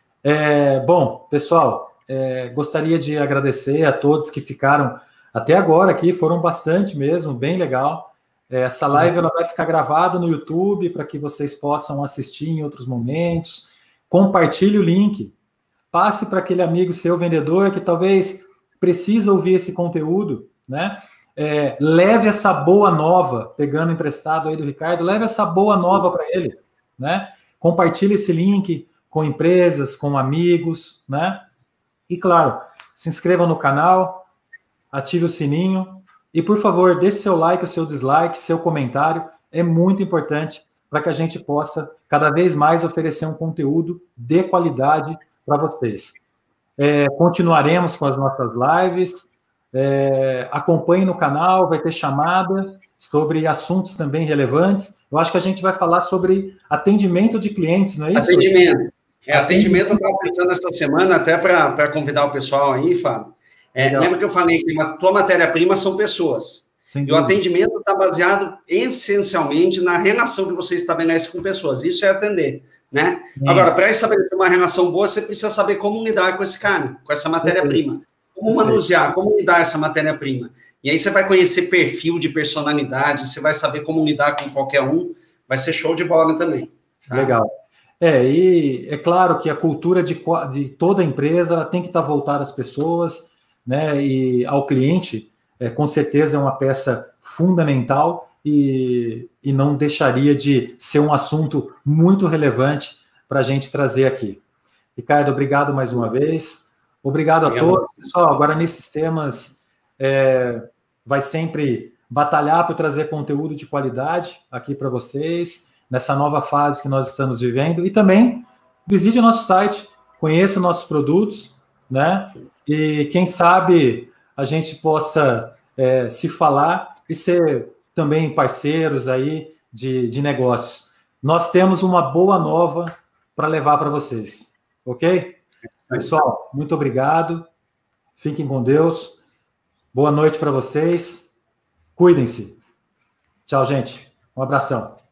É, bom, pessoal, é, gostaria de agradecer a todos que ficaram até agora aqui, foram bastante mesmo, bem legal. É, essa live ela vai ficar gravada no YouTube para que vocês possam assistir em outros momentos. Compartilhe o link, passe para aquele amigo seu vendedor que talvez precisa ouvir esse conteúdo, né? É, leve essa boa nova, pegando emprestado aí do Ricardo, leve essa boa nova para ele, né? Compartilhe esse link com empresas, com amigos, né? E claro, se inscreva no canal, ative o sininho e, por favor, deixe seu like, o seu dislike, seu comentário, é muito importante para que a gente possa cada vez mais oferecer um conteúdo de qualidade para vocês. É, continuaremos com as nossas lives, é, acompanhe no canal, vai ter chamada sobre assuntos também relevantes. Eu acho que a gente vai falar sobre atendimento de clientes, não é isso? Atendimento. É, atendimento, eu estava pensando essa semana, até para convidar o pessoal aí, Fábio. É, lembra que eu falei que a tua matéria-prima são pessoas. E o atendimento está baseado essencialmente na relação que você estabelece com pessoas. Isso é atender, né? Sim. Agora, para estabelecer uma relação boa, você precisa saber como lidar com esse cara, com essa matéria-prima. Como manusear, como lidar essa matéria-prima. E aí você vai conhecer perfil de personalidade, você vai saber como lidar com qualquer um. Vai ser show de bola também. Tá? Legal. É, e é claro que a cultura de, de toda empresa ela tem que estar voltada às pessoas, né, e ao cliente, é, com certeza é uma peça fundamental e, e não deixaria de ser um assunto muito relevante para a gente trazer aqui. Ricardo, obrigado mais uma vez. Obrigado a todos. Pessoal, Guarani Sistemas é, vai sempre batalhar para trazer conteúdo de qualidade aqui para vocês, nessa nova fase que nós estamos vivendo. E também visite o nosso site, conheça nossos produtos, né? E quem sabe a gente possa é, se falar e ser também parceiros aí de, de negócios. Nós temos uma boa nova para levar para vocês, ok? Pessoal, muito obrigado. Fiquem com Deus. Boa noite para vocês. Cuidem-se. Tchau, gente. Um abração.